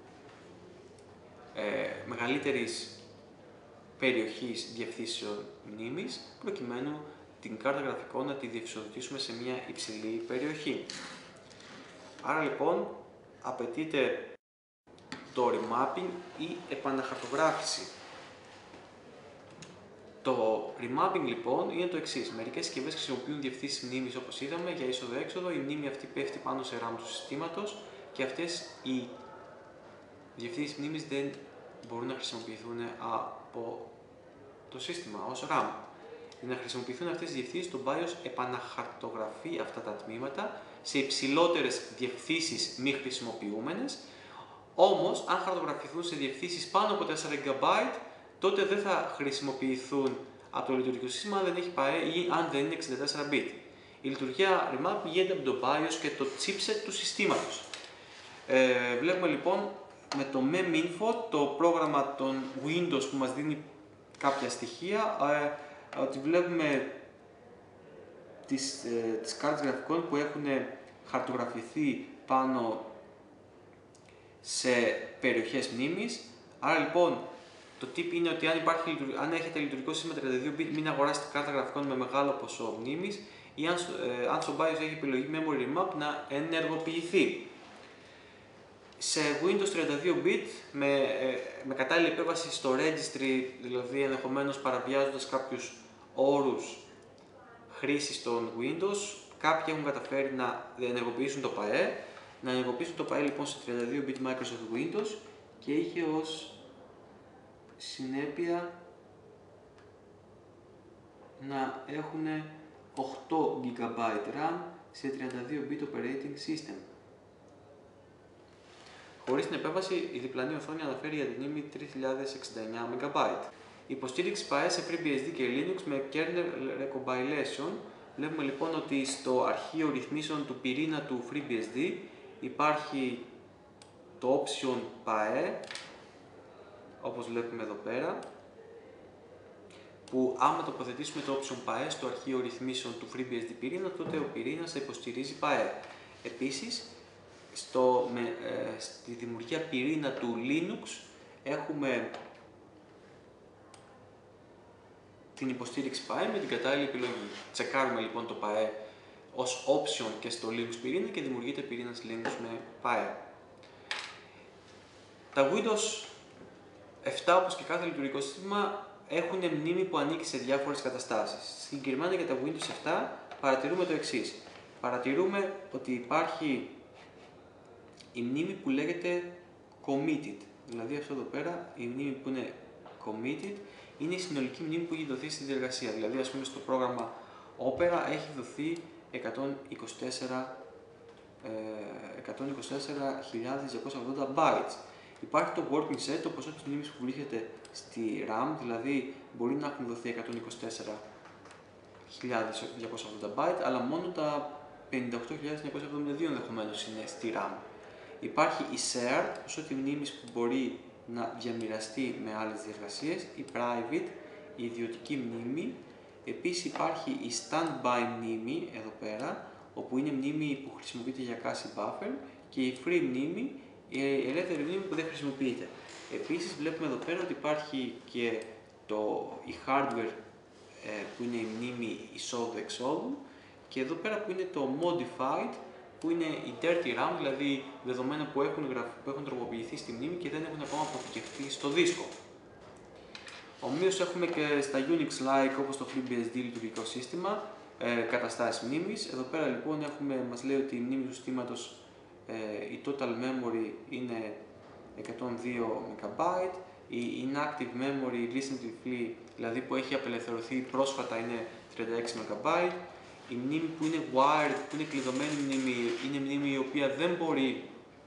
S1: ε, μεγαλύτερης περιοχής διευθύνσεων μνήμης, προκειμένου την κάρτα γραφικών να τη διεξοδοτήσουμε σε μια υψηλή περιοχή. Άρα λοιπόν απαιτείται το remapping ή επαναχαρτογράφηση Το remapping λοιπόν είναι το εξής. Μερικές συσκευές χρησιμοποιούν διευθύνσεις μνήμης όπως είδαμε για είσοδο-έξοδο. Η μνήμη αυτή πέφτει πάνω σε RAM του συστήματος και αυτές οι διευθύνσεις μνήμης δεν μπορούν να χρησιμοποιηθούν από το σύστημα ως RAM. Για να χρησιμοποιηθούν αυτές οι διευθύνσεις, το BIOS επαναχαρτογραφεί αυτά τα τμήματα σε υψηλότερες διευθύνσεις μη χρησιμοποιούμενες. Όμως, αν χαρτογραφηθούν σε διευθύνσεις πάνω από τέσσερα τζι μπάιτ, τότε δεν θα χρησιμοποιηθούν από το λειτουργικό σύστημα αν δεν έχει ΠΑΕ ή αν δεν είναι εξήντα τέσσερα μπιτ. Η λειτουργία remap γίνεται από το BIOS και το chipset του συστήματος. Ε, βλέπουμε λοιπόν με το meminfo, το πρόγραμμα των Windows που μας δίνει κάποια στοιχεία, ε, ότι βλέπουμε τις, ε, τις κάρτες γραφικών που έχουν χαρτογραφηθεί πάνω σε περιοχές μνήμης. Άρα λοιπόν το tip είναι ότι αν, υπάρχει, αν έχετε λειτουργικό σύστημα τριάντα δύο μπιτ, μην αγοράσετε κάρτα γραφικών με μεγάλο ποσό μνήμης ή αν, ε, αν στο BIOS έχει επιλογή Memory Remap να ενεργοποιηθεί. Σε Windows τριάντα δύο μπιτ με, ε, με κατάλληλη επέμβαση στο registry, δηλαδή ενδεχομένως παραβιάζοντας κάποιους όρους χρήσης των Windows, κάποιοι έχουν καταφέρει να ενεργοποιήσουν το ΠΑΕ. Να ενεργοποιήσουν το ΠΑΕ λοιπόν σε τριάντα δύο μπιτ Microsoft Windows και είχε ως συνέπεια να έχουν οκτώ τζι μπάιτ RAM σε τριάντα δύο μπιτ Operating System. Χωρίς την επέμβαση, η διπλανή οθόνη αναφέρει για την μνήμη τρεις χιλιάδες εξήντα εννέα μεγα μπάιτ. Υποστήριξη ΠΑΕ σε FreeBSD και Linux με kernel recompilation. Βλέπουμε λοιπόν ότι στο αρχείο ρυθμίσεων του πυρήνα του FreeBSD υπάρχει το option ΠΑΕ, όπως βλέπουμε εδώ πέρα, που άμα τοποθετήσουμε το option ΠΑΕ στο αρχείο ρυθμίσεων του FreeBSD πυρήνα, τότε ο πυρήνας θα υποστηρίζει ΠΑΕ. Επίσης, στο, με, ε, στη δημιουργία πυρήνα του Linux έχουμε την υποστήριξη ΠΑΕ με την κατάλληλη επιλογή. Τσεκάρουμε λοιπόν το ΠΑΕ ως option και στο Linux πυρήνα και δημιουργείται πυρήνας Linux με ΠΑΕ. Τα Windows επτά, όπως και κάθε λειτουργικό σύστημα, έχουν μνήμη που ανήκει σε διάφορες καταστάσεις. Συγκεκριμένα για τα Windows επτά παρατηρούμε το εξής. Παρατηρούμε ότι υπάρχει η μνήμη που λέγεται committed. Δηλαδή αυτό εδώ πέρα, η μνήμη που είναι committed, είναι η συνολική μνήμη που έχει δοθεί στη διεργασία. Δηλαδή, ας πούμε, στο πρόγραμμα Opera έχει δοθεί εκατόν είκοσι τέσσερα χιλιάδες διακόσια ογδόντα bytes. Υπάρχει το working set, το ποσό της μνήμης που βρίσκεται στη RAM, δηλαδή μπορεί να έχουν δοθεί εκατόν είκοσι τέσσερα χιλιάδες διακόσια ογδόντα bytes, αλλά μόνο τα πενήντα οκτώ χιλιάδες εννιακόσια εβδομήντα δύο ενδεχομένως είναι στη RAM. Υπάρχει η shared, ποσό της μνήμης που μπορεί να διαμοιραστεί με άλλες διεργασίες, η private, η ιδιωτική μνήμη. Επίσης υπάρχει η standby μνήμη εδώ πέρα, όπου είναι μνήμη που χρησιμοποιείται για cache buffer, και η free μνήμη, η ελεύθερη μνήμη που δεν χρησιμοποιείται. Επίσης βλέπουμε εδώ πέρα ότι υπάρχει και το, η hardware ε, που είναι η μνήμη εισόδου-εξόδου, και εδώ πέρα που είναι το modified, που είναι η dirty RAM, δηλαδή δεδομένα που έχουν, που έχουν τροποποιηθεί στη μνήμη και δεν έχουν ακόμα αποθηκευτεί στο δίσκο. Ομοίως έχουμε και στα Unix-like, όπως το FreeBSD λειτουργικό σύστημα, ε, καταστάσεις μνήμης. Εδώ πέρα λοιπόν έχουμε, μας λέει ότι η μνήμη του συστήματος, ε, η total memory είναι εκατόν δύο μεγα μπάιτ, η inactive memory recently, δηλαδή που έχει απελευθερωθεί πρόσφατα, είναι τριάντα έξι μεγα μπάιτ. Η μνήμη που είναι wired, που είναι κλειδωμένη μνήμη, είναι μνήμη η οποία δεν μπορεί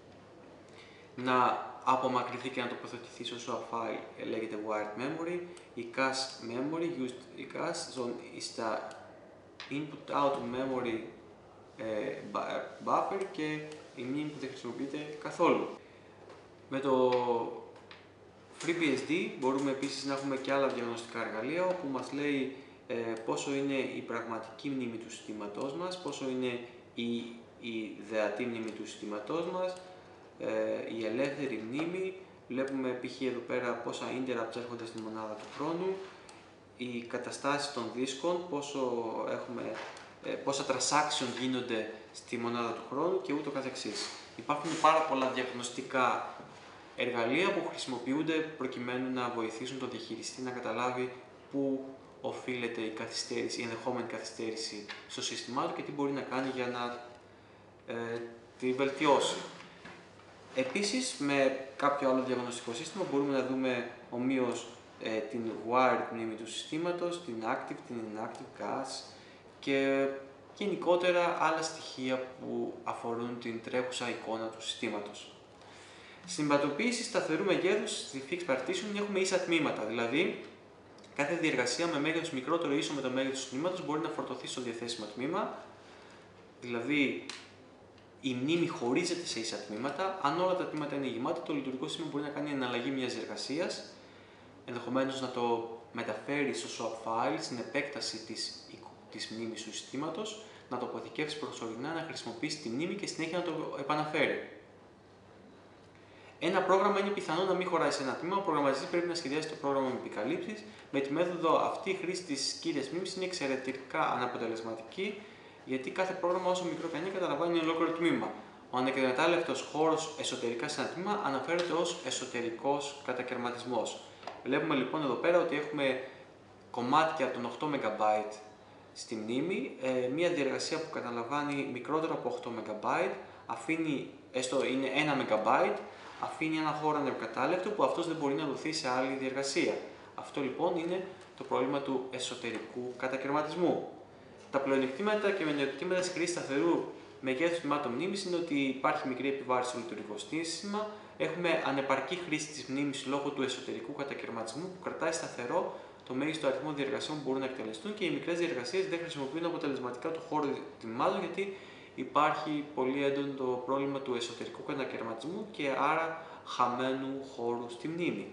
S1: να απομακρυνθεί και να τοποθετηθεί στο swap file, λέγεται wired memory. Η cache memory, used, η cache zone, στα input out memory ε, buffer, και η μνήμη που δεν χρησιμοποιείται καθόλου. Με το FreeBSD μπορούμε επίσης να έχουμε και άλλα διαγνωστικά εργαλεία, όπου μας λέει ε, πόσο είναι η πραγματική μνήμη του συστήματός μας, πόσο είναι η, η δεατή μνήμη του συστήματός μας, ε, η ελεύθερη μνήμη. Βλέπουμε π.χ. εδώ πέρα πόσα interrupts έρχονται στη μονάδα του χρόνου, οι καταστάσεις των δίσκων, πόσο έχουμε, ε, πόσα transaction γίνονται στη μονάδα του χρόνου και ούτω καθεξής. Υπάρχουν πάρα πολλά διαγνωστικά εργαλεία που χρησιμοποιούνται προκειμένου να βοηθήσουν τον διαχειριστή να καταλάβει πού οφείλεται η καθυστέρηση, η ενδεχόμενη καθυστέρηση στο σύστημά του και τι μπορεί να κάνει για να ε, τη βελτιώσει. Επίσης, με κάποιο άλλο διαγνωστικό σύστημα μπορούμε να δούμε ομοίως ε, την wired μνήμη του συστήματος, την active, την inactive cache και γενικότερα άλλα στοιχεία που αφορούν την τρέχουσα εικόνα του συστήματος. Στην συμπατοποίηση σταθερού μεγέθους στη fixed partition έχουμε ίσα τμήματα, δηλαδή κάθε διεργασία με μέγεθος μικρότερο ή ίσο με το μέγεθος του τμήματος μπορεί να φορτωθεί στο διαθέσιμο τμήμα, δηλαδή η μνήμη χωρίζεται σε ίσα τμήματα. Αν όλα τα τμήματα είναι γεμάτα, το λειτουργικό σύστημα μπορεί να κάνει εναλλαγή μιας διεργασίας, ενδεχομένως να το μεταφέρει στο swap file, στην επέκταση της, της μνήμης του συστήματος, να το αποθηκεύσει προσωρινά, να χρησιμοποιήσει τη μνήμη και συνέχεια να το επαναφέρει. Ένα πρόγραμμα είναι πιθανό να μην χωράει σε ένα τμήμα. Ο προγραμματιστής πρέπει να σχεδιάσει το πρόγραμμα με επικαλύψεις. Με τη μέθοδο αυτή, η χρήση της κύριας μνήμης είναι εξαιρετικά αναποτελεσματική, γιατί κάθε πρόγραμμα, όσο μικρό και αν είναι, καταλαμβάνει ένα ολόκληρο τμήμα. Ο ανεκμετάλλευτος χώρος εσωτερικά σε ένα τμήμα αναφέρεται ως εσωτερικός κατακαιρματισμός. Βλέπουμε λοιπόν εδώ πέρα ότι έχουμε κομμάτια των οκτώ μεγαμπάιτ στη μνήμη. Ε, μια διεργασία που καταλαμβάνει μικρότερο από οκτώ μεγαμπάιτ, αφήνει, έστω είναι ένα μεγαμπάιτ, αφήνει ένα χώρο ανεκμετάλλευτο που αυτός δεν μπορεί να δοθεί σε άλλη διεργασία. Αυτό λοιπόν είναι το πρόβλημα του εσωτερικού κατακαιρματισμού. Τα πλεονεκτήματα και μειονεκτήματα της χρήσης σταθερού μεγέθους τμήματων μνήμης είναι ότι υπάρχει μικρή επιβάρυνση στο λειτουργικό σύστημα, έχουμε ανεπαρκή χρήση της μνήμης λόγω του εσωτερικού κατακαιρματισμού που κρατάει σταθερό το μέγιστο αριθμό διεργασιών που μπορούν να εκτελεστούν και οι μικρές διεργασίες δεν χρησιμοποιούν αποτελεσματικά το χώρο τμήματων γιατί υπάρχει πολύ έντονο το πρόβλημα του εσωτερικού κατακαιρματισμού και άρα χαμένου χώρου στη μνήμη.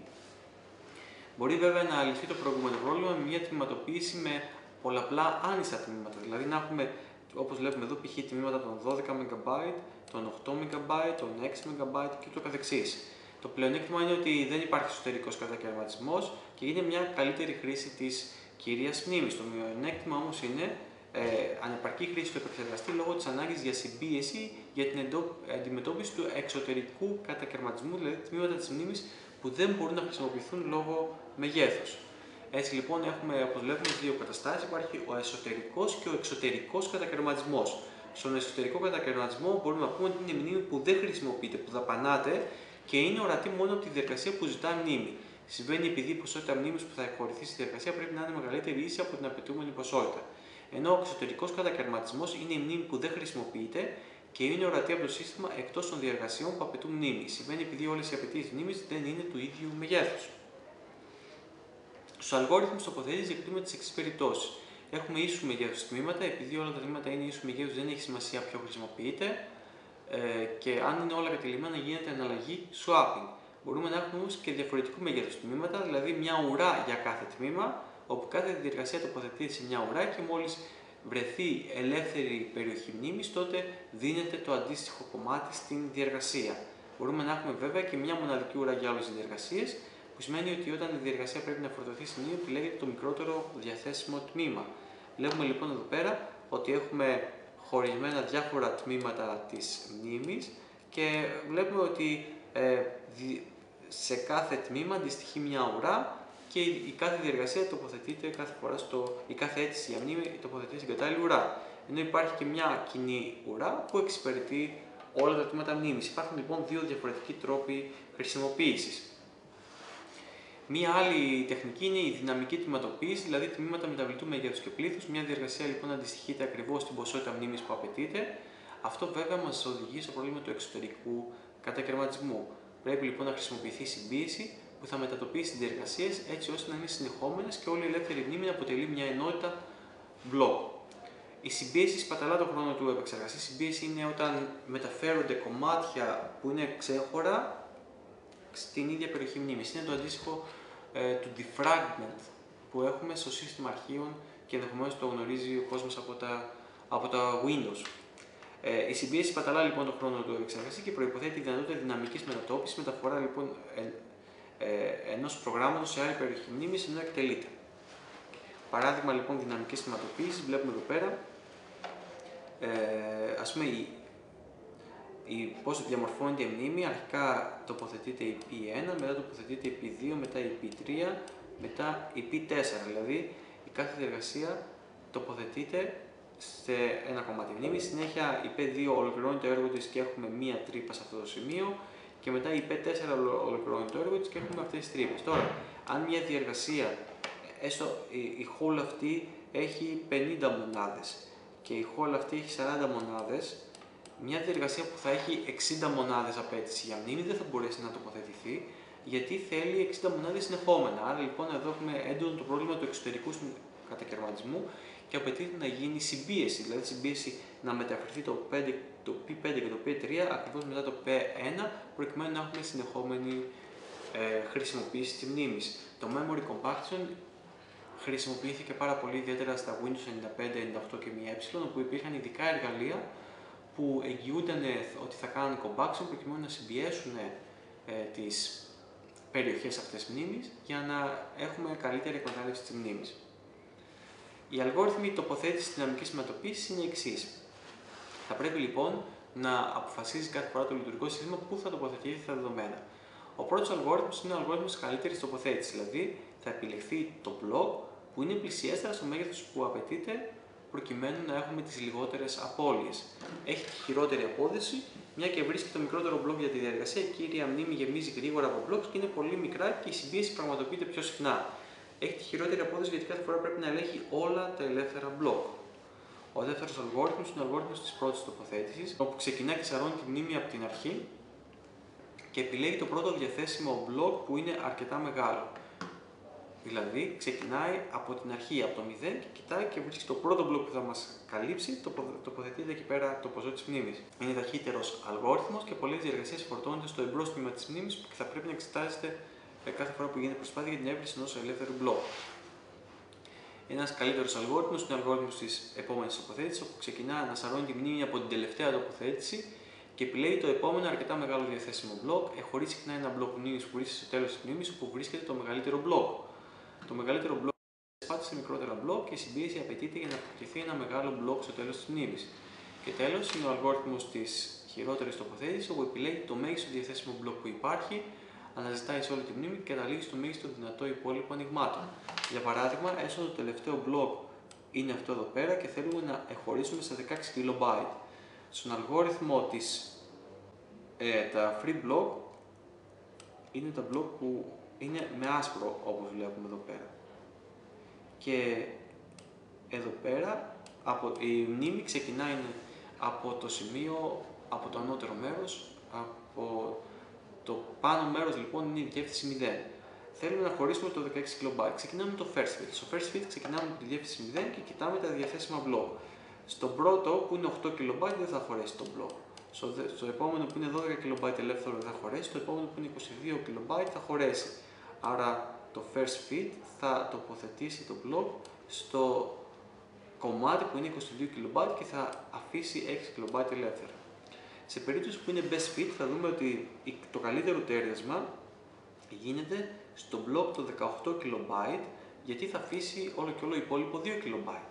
S1: Μπορεί βέβαια να λυθεί το προηγούμενο πρόβλημα με μια τμηματοποίηση με πολλαπλά άνισα τμήματα, δηλαδή να έχουμε, όπως βλέπουμε εδώ, π.χ. τμήματα των δώδεκα μεγαμπάιτ, των οκτώ μεγαμπάιτ, των έξι μεγαμπάιτ και ούτω καθεξής. Το πλεονέκτημα είναι ότι δεν υπάρχει εσωτερικός κατακαιρματισμός και γίνεται μια καλύτερη χρήση της κυρίας μνήμης. Το μειονέκτημα όμως είναι ε, ανεπαρκή χρήση του επεξεργαστή λόγω της ανάγκης για συμπίεση για την αντιμετώπιση του εξωτερικού κατακαιρματισμού, δηλαδή τμήματα της μνήμης που δεν μπορούν να χρησιμοποιηθούν λόγω μεγέθους. Έτσι λοιπόν έχουμε, όπως βλέπουμε, δύο καταστάσεις. Υπάρχει ο εσωτερικός και ο εξωτερικός κατακαιρματισμός. Στον εσωτερικό κατακαιρματισμό μπορούμε να πούμε ότι είναι μνήμη που δεν χρησιμοποιείται, που δαπανάται και είναι ορατή μόνο από τη διεργασία που ζητά μνήμη. Συμβαίνει επειδή η ποσότητα μνήμης που θα εκχωρηθεί στη διεργασία πρέπει να είναι μεγαλύτερη ή ίση από την απαιτούμενη ποσότητα. Ενώ ο εξωτερικός κατακαιρματισμός είναι η μνήμη που δεν χρησιμοποιείται και είναι ορατή από το σύστημα εκτός των διεργασιών που απαιτούν μνήμη. Συμβαίνει επειδή όλες οι απαιτήσεις μνήμης δεν είναι του ίδιου μεγέθους. Στους αλγόριθμους τοποθέτησης διεκδικούμε τις εξής περιπτώσεις. Έχουμε ίσου μεγέθους τμήματα, επειδή όλα τα τμήματα είναι ίσου μεγέθους δεν έχει σημασία ποιο χρησιμοποιείται ε, και αν είναι όλα κατελημμένα γίνεται εναλλαγή swapping. Μπορούμε να έχουμε όμως και διαφορετικού μεγέθους τμήματα, δηλαδή μια ουρά για κάθε τμήμα, όπου κάθε διεργασία τοποθετείται σε μια ουρά και μόλις βρεθεί ελεύθερη περιοχή μνήμης, τότε δίνεται το αντίστοιχο κομμάτι στην διεργασία. Μπορούμε να έχουμε βέβαια και μια μοναδική ουρά για όλες τις διεργασίες, που σημαίνει ότι όταν η διεργασία πρέπει να φορτωθεί στη μνήμη, επιλέγεται το μικρότερο διαθέσιμο τμήμα. Βλέπουμε λοιπόν εδώ πέρα ότι έχουμε χωρισμένα διάφορα τμήματα της μνήμης και βλέπουμε ότι ε, σε κάθε τμήμα αντιστοιχεί μια ουρά και η κάθε διεργασία τοποθετείται κάθε φορά στο, η κάθε αίτηση για μνήμη τοποθετείται στην κατάλληλη ουρά. Ενώ υπάρχει και μια κοινή ουρά που εξυπηρετεί όλα τα τμήματα μνήμης. Υπάρχουν λοιπόν δύο διαφορετικοί τρόποι χρησιμοποίησης. Μία άλλη τεχνική είναι η δυναμική τμηματοποίηση, δηλαδή τμήματα μεταβλητού μεγέθους και πλήθους. Μια διεργασία λοιπόν αντιστοιχείται ακριβώς στην ποσότητα μνήμης που απαιτείται. Αυτό βέβαια μας οδηγεί στο πρόβλημα του εξωτερικού κατακαιρματισμού. Πρέπει λοιπόν να χρησιμοποιηθεί συμπίεση που θα μετατοπίσει τις διεργασίες έτσι ώστε να είναι συνεχόμενες και όλη η ελεύθερη μνήμη να αποτελεί μια ενότητα μπλοκ. Η συμπίεση σπαταλά τον χρόνο του επεξεργαστή. Η συμπίεση είναι όταν μεταφέρονται κομμάτια που είναι ξέχωρα στην ίδια περιοχή μνήμης. Είναι το αντίστοιχο ε, του defragment που έχουμε στο σύστημα αρχείων και ενδεχομένως το γνωρίζει ο κόσμος από τα, από τα Windows. Ε, η συμπίεση σπαταλά λοιπόν τον χρόνο του επεξεργαστή και προϋποθέτει τη δυνατότητα δυναμικής μετατόπισης, μεταφορά λοιπόν ε, ε, ενός προγράμματος σε άλλη περιοχή μνήμης ενώ εκτελείται. Παράδειγμα λοιπόν δυναμικής τμηματοποίησης, βλέπουμε εδώ πέρα ε, ας πούμε η, η, πώς διαμορφώνεται η μνήμη. Αρχικά τοποθετείται η πι ένα, μετά τοποθετείται η πι δύο, μετά η πι τρία, μετά η πι τέσσερα. Δηλαδή η η κάθε διεργασία τοποθετείται σε ένα κομμάτι μνήμης. Συνέχεια η πι δύο ολοκληρώνει το έργο της και έχουμε μία τρύπα σε αυτό το σημείο. Και μετά η πι τέσσερα ολοκληρώνει το έργο της και έχουμε αυτές τις τρύπες. Τώρα, αν μια διεργασία, έστω η hall αυτή έχει πενήντα μονάδες και η hall αυτή έχει σαράντα μονάδες, μια διεργασία που θα έχει εξήντα μονάδες απέτηση για μνήμη δεν θα μπορέσει να τοποθετηθεί, γιατί θέλει εξήντα μονάδες συνεχόμενα. Άρα λοιπόν εδώ έχουμε έντονο το πρόβλημα του εξωτερικού κατακαιρματισμού και απαιτείται να γίνει συμπίεση, δηλαδή συμπίεση να μεταφερθεί το, πέντε, το πι πέντε και το πι τρία ακριβώς μετά το πι ένα, προκειμένου να έχουμε συνεχόμενη ε, χρησιμοποίηση της μνήμης. Το Memory Compaction χρησιμοποιήθηκε πάρα πολύ ιδιαίτερα στα Windows ενενήντα πέντε, ενενήντα οκτώ και ΜΕ, όπου υπήρχαν ειδικά εργαλεία που εγγυούνταν ότι θα κάνουν compaction προκειμένου να συμπιέσουν ε, τις περιοχές αυτές της μνήμης για να έχουμε καλύτερη εκμετάλλευση της μνήμης. Οι αλγόριθμοι τοποθέτησης δυναμικής συμματοποίησης είναι οι εξής. Θα πρέπει λοιπόν να αποφασίζει κάθε φορά το λειτουργικό σύστημα πού θα τοποθετηθεί τα δεδομένα. Ο πρώτος αλγόριθμος είναι ο αλγόριθμος της καλύτερης τοποθέτησης, δηλαδή θα επιλεχθεί το block που είναι πλησιέστερα στο μέγεθος που απαιτείται προκειμένου να έχουμε τις λιγότερες απώλειες. Έχει τη χειρότερη απόδοση, μια και βρίσκει το μικρότερο μπλοκ για τη διαδικασία. Η κύρια μνήμη γεμίζει γρήγορα από μπλοκ και είναι πολύ μικρά και η συμπίεση πραγματοποιείται πιο συχνά. Έχει τη χειρότερη απόδοση γιατί κάθε φορά πρέπει να ελέγχει όλα τα ελεύθερα μπλοκ. Ο δεύτερος αλγόριθμος είναι ο αλγόριθμος της πρώτης τοποθέτησης, όπου ξεκινά και σαρώνει τη μνήμη από την αρχή και επιλέγει το πρώτο διαθέσιμο μπλοκ που είναι αρκετά μεγάλο. Δηλαδή, ξεκινάει από την αρχή, από το μηδέν και κοιτάει και βρίσκει το πρώτο μπλοκ που θα μας καλύψει, τοποθετείται εκεί πέρα το ποσό της μνήμης. Είναι ταχύτερος αλγόριθμος και πολλές διεργασίες φορτώνονται στο εμπρός τμήμα της μνήμης και θα πρέπει να εξετάζεται κάθε φορά που γίνεται προσπάθεια για την έβριση ενός ελεύθερου μπλοκ. Ένας καλύτερος αλγόριθμος είναι ο αλγόριθμος της επόμενης τοποθέτησης, όπου ξεκινά να σαρώνει τη μνήμη από την τελευταία τοποθέτηση και επιλέγει το επόμενο αρκετά μεγάλο διαθέσιμο μπλοκ, εχωρίζει συχνά ένα μπλοκ μνήμης που βρίσκεται στο τέλος της μνήμης, όπου βρίσκεται το μεγαλύτερο μπλοκ. Το μεγαλύτερο μπλοκ σπάται σε μικρότερα μπλοκ και η συμπίεση απαιτείται για να αποκτηθεί ένα μεγάλο μπλοκ στο τέλος της μνήμης. Και τέλος είναι ο αλγόριθμος της χειρότερης τοποθέτησης, όπου επιλέγει το μέγιστο διαθέσιμο μπλοκ που υπάρχει, αναζητάει σε όλη τη μνήμη και καταλήγει στο μέγιστο δυνατό υπόλοιπο ανοιγμάτων. Για παράδειγμα, έστω το τελευταίο μπλοκ είναι αυτό εδώ πέρα και θέλουμε να εχωρίσουμε στα δεκαέξι κιλομπάιτ. Στον αλγόριθμο της ε, τα free block είναι τα block που είναι με άσπρο, όπως βλέπουμε εδώ πέρα. Και εδώ πέρα από, η μνήμη ξεκινάει από το σημείο, από το ανώτερο μέρος, από το πάνω μέρος λοιπόν είναι η διεύθυνση μηδέν. Θέλουμε να χωρίσουμε το δεκαέξι κιλομπάιτ. Ξεκινάμε με το first fit. Στο first fit ξεκινάμε με τη διεύθυνση μηδέν και κοιτάμε τα διαθέσιμα block. Στο πρώτο που είναι οκτώ κιλομπάιτ δεν θα χωρέσει το block. Στο, δε, στο επόμενο που είναι δώδεκα κιλομπάιτ ελεύθερο δεν θα χωρέσει. Στο επόμενο που είναι είκοσι δύο κιλομπάιτ θα χωρέσει. Άρα το first fit θα τοποθετήσει το block στο κομμάτι που είναι είκοσι δύο κιλομπάιτ και θα αφήσει έξι κιλομπάιτ ελεύθερα. Σε περίπτωση που είναι best fit θα δούμε ότι το καλύτερο τέριασμα γίνεται στο block το δεκαοκτώ κιλομπάιτ, γιατί θα αφήσει όλο και όλο υπόλοιπο δύο κιλομπάιτ.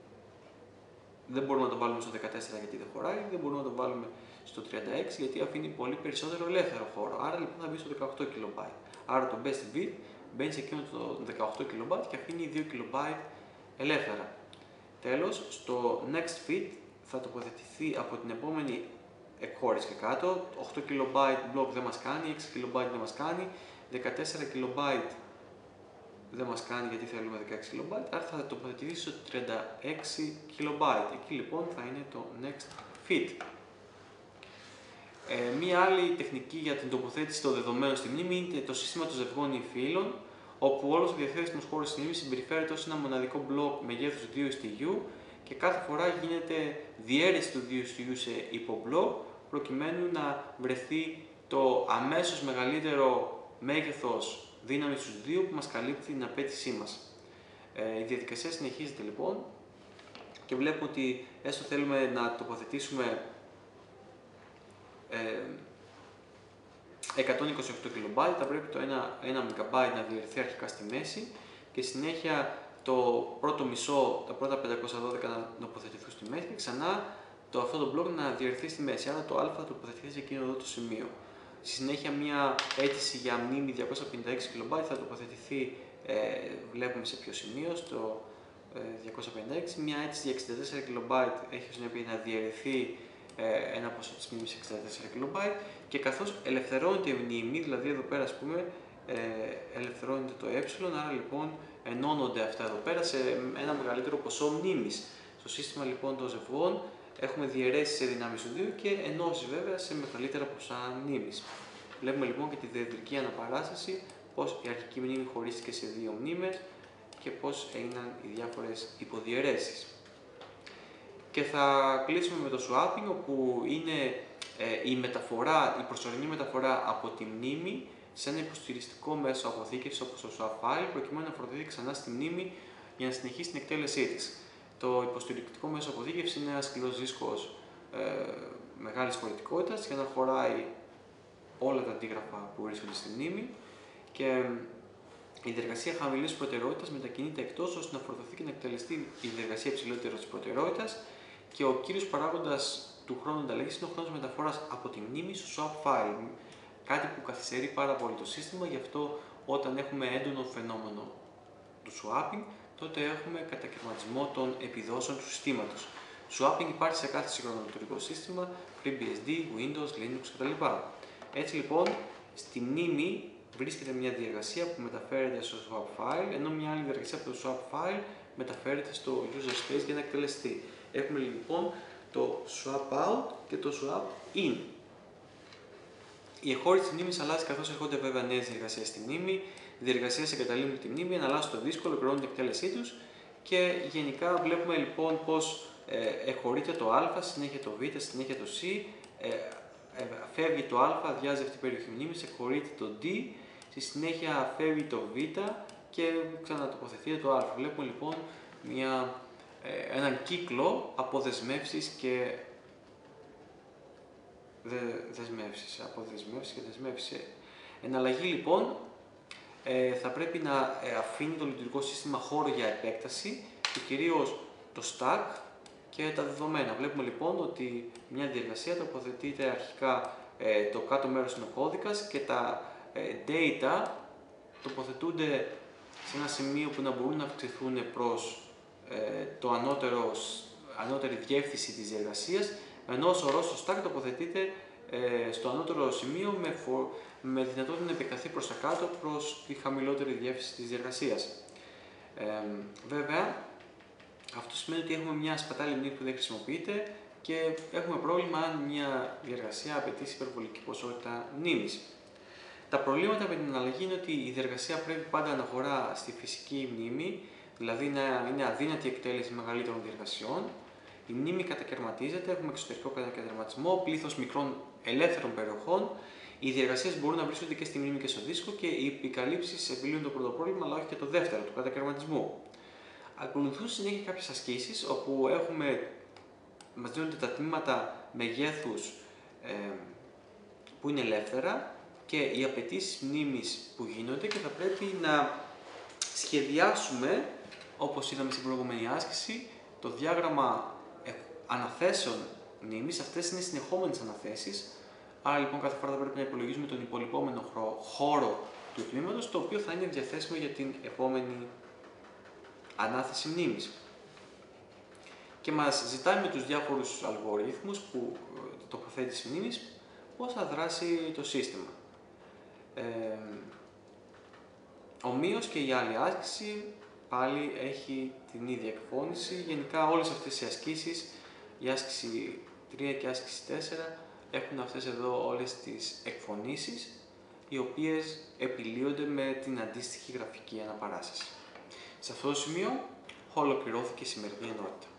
S1: Δεν μπορούμε να το βάλουμε στο δεκατέσσερα γιατί δεν χωράει, δεν μπορούμε να το βάλουμε στο τριάντα έξι γιατί αφήνει πολύ περισσότερο ελεύθερο χώρο. Άρα λοιπόν θα μπει στο δεκαοκτώ κιλομπάιτ. Άρα το best fit μπαίνει σε εκείνο το δεκαοκτώ κιλομπάιτ και αφήνει δύο κιλομπάιτ ελεύθερα. Τέλος, στο next fit θα τοποθετηθεί από την επόμενη εκχώρηση και κάτω. οκτώ κιλομπάιτ block δεν μας κάνει, έξι κιλομπάιτ δεν μας κάνει, δεκατέσσερα κιλομπάιτ δεν μας κάνει γιατί θέλουμε δεκαέξι κιλομπάιτ, άρα θα τοποθετηθεί στο τριάντα έξι κιλομπάιτ. Εκεί λοιπόν θα είναι το next fit. Ε, μία άλλη τεχνική για την τοποθέτηση των δεδομένων στη μνήμη είναι το σύστημα των ζευγών ή φύλων, όπου όλος ο διαθέσιμος χώρος της μνήμης συμπεριφέρεται ως ένα μοναδικό μπλοκ μεγέθους δύο ες τι γιου και κάθε φορά γίνεται διαίρεση του δύο ες τι γιου σε υπομπλοκ προκειμένου να βρεθεί το αμέσως μεγαλύτερο μέγεθος δύναμη στους δύο που μας καλύπτει την απέτησή μας. Ε, η διαδικασία συνεχίζεται λοιπόν και βλέπουμε ότι έστω θέλουμε να τοποθετήσουμε ε, εκατόν είκοσι οκτώ κιλομπάιτ, θα πρέπει το ένα μεγα μπάιτ να διαιρεθεί αρχικά στη μέση και συνέχεια το πρώτο μισό, τα πρώτα πεντακόσια δώδεκα να τοποθετηθούν στη μέση και ξανά το, αυτό το block να διαιρεθεί στη μέση, άρα το α θα τοποθετηθεί σε εκείνο εδώ το σημείο. Στη συνέχεια μια αίτηση για μνήμη διακόσια πενήντα έξι κιλομπάιτ θα τοποθετηθεί, ε, βλέπουμε σε ποιο σημείο, στο διακόσια πενήντα έξι, μια αίτηση για εξήντα τέσσερα κιλομπάιτ έχει ως συνέπεια να διαιρεθεί ε, ένα ποσό της μνήμης εξήντα τέσσερα κιλομπάιτ, και καθώς ελευθερώνεται η μνήμη, δηλαδή εδώ πέρα ας πούμε ε, ελευθερώνεται το ε, άρα λοιπόν ενώνονται αυτά εδώ πέρα σε ένα μεγαλύτερο ποσό μνήμης. Στο σύστημα λοιπόν των ζευγών έχουμε διαιρέσεις σε δυνάμεις του δύο και ενώσεις βέβαια σε μεγαλύτερα ποσά μνήμης. Βλέπουμε λοιπόν και τη διεδρική αναπαράσταση, πώς η αρχική μνήμη χωρίστηκε σε δύο μνήμες και πώς έγιναν οι διάφορες υποδιαιρέσεις. Και θα κλείσουμε με το swapping, όπου είναι ε, η, μεταφορά, η προσωρινή μεταφορά από τη μνήμη σε ένα υποστηριστικό μέσο αποθήκευσης όπως το swap file, προκειμένου να φορτωθεί ξανά στη μνήμη για να συνεχίσει την εκτέλεσή της. Το υποστηρικτικό μέσο αποθήκευσης είναι ένας σκληρός δίσκος ε, μεγάλης χωρητικότητας για να χωράει όλα τα αντίγραφα που βρίσκονται στη μνήμη, και η διεργασία χαμηλής προτεραιότητας μετακινείται εκτός ώστε να φορτωθεί και να εκτελεστεί η διεργασία υψηλότερης προτεραιότητας, και ο κύριος παράγοντας του χρόνου ανταλλαγής είναι ο χρόνος μεταφοράς από τη μνήμη στο swap file. Κάτι που καθυστερεί πάρα πολύ το σύστημα, γι' αυτό όταν έχουμε έντονο φαινόμενο του swapping, τότε έχουμε κατακαιρματισμό των επιδόσεων του συστήματος. Swapping υπάρχει σε κάθε σύγχρονο λειτουργικό σύστημα, FreeBSD, Windows, Linux κτλ. Έτσι λοιπόν, στη μνήμη βρίσκεται μια διεργασία που μεταφέρεται στο swap file, ενώ μια άλλη διεργασία από το swap file μεταφέρεται στο user space για να εκτελεστεί. Έχουμε λοιπόν το swap out και το swap in. Η εχώρηση της μνήμης αλλάζει καθώς έρχονται βέβαια νέες διεργασίες στη μνήμη. Οι διεργασίες εγκαταλείπουν τη μνήμη, εναλλάσσουν το δίσκο, ολοκληρώνουν την εκτέλεσή τους, και γενικά βλέπουμε λοιπόν πως ε, εχωρείται το α, συνέχεια το β, συνέχεια το c, ε, ε, φεύγει το α, αδειάζει αυτή η περιοχή μνήμης, εχωρείται το d, στη συνέχεια φεύγει το β και ξανατοποθετείται το α. Βλέπουμε λοιπόν μια, ε, έναν κύκλο από δεσμεύσεις και δε, δεσμεύσεις, από δεσμεύσεις και δεσμεύσεις. Εν αλλαγή λοιπόν ε, θα πρέπει να ε, αφήνει το λειτουργικό σύστημα χώρο για επέκταση και κυρίως το stack και τα δεδομένα. Βλέπουμε λοιπόν ότι μια διεργασία τοποθετείται αρχικά ε, το κάτω μέρος είναι ο κώδικας και τα ε, data τοποθετούνται σε ένα σημείο που να μπορούν να αυξηθούν προς ε, το ανώτερο, ανώτερη διεύθυνση της διεργασίας, ενώ ο σωρός στο stack τοποθετείται ε, στο ανώτερο σημείο με, φο, με δυνατότητα να επεκταθεί προς τα κάτω προς τη χαμηλότερη διεύθυνση της διεργασίας. Ε, βέβαια, αυτό σημαίνει ότι έχουμε μια σπατάλη μνήμη που δεν χρησιμοποιείται και έχουμε πρόβλημα αν μια διεργασία απαιτήσει υπερβολική ποσότητα μνήμης. Τα προβλήματα με την αλλαγή είναι ότι η διεργασία πρέπει πάντα να χωρά στη φυσική μνήμη, δηλαδή να είναι αδύνατη η εκτέλεση μεγαλύτερων διεργασιών. Η μνήμη κατακαιρματίζεται, έχουμε εξωτερικό κατακαιρματισμό, πλήθος μικρών ελεύθερων περιοχών. Οι διεργασίες μπορούν να βρίσκονται και στη μνήμη και στο δίσκο, και οι επικαλύψεις επιλύουν το πρώτο πρόβλημα, αλλά όχι και το δεύτερο, του κατακαιρματισμού. Ακολουθούν συνέχεια κάποιες ασκήσεις όπου έχουμε, μας δίνονται τα τμήματα μεγέθους ε, που είναι ελεύθερα και οι απαιτήσεις μνήμης που γίνονται, και θα πρέπει να σχεδιάσουμε, όπως είδαμε στην προηγούμενη άσκηση, το διάγραμμα αναθέσεων μνήμης. Αυτές είναι συνεχόμενες αναθέσεις, άρα λοιπόν κάθε φορά θα πρέπει να υπολογίζουμε τον υπολοιπόμενο χώρο του τμήματος, το οποίο θα είναι διαθέσιμο για την επόμενη ανάθεση μνήμης. Και μας ζητάει με τους διάφορους αλγορίθμους που τοποθέτηση μνήμης πώς θα δράσει το σύστημα. Ε, ομοίως και η άλλη άσκηση πάλι έχει την ίδια εκφώνηση. Γενικά όλες αυτές οι ασκήσεις, η άσκηση τρία και η άσκηση τέσσερα, έχουν αυτές εδώ όλες τις εκφωνήσεις, οι οποίες επιλύονται με την αντίστοιχη γραφική αναπαράσταση. Σε αυτό το σημείο ολοκληρώθηκε η σημερινή ενότητα.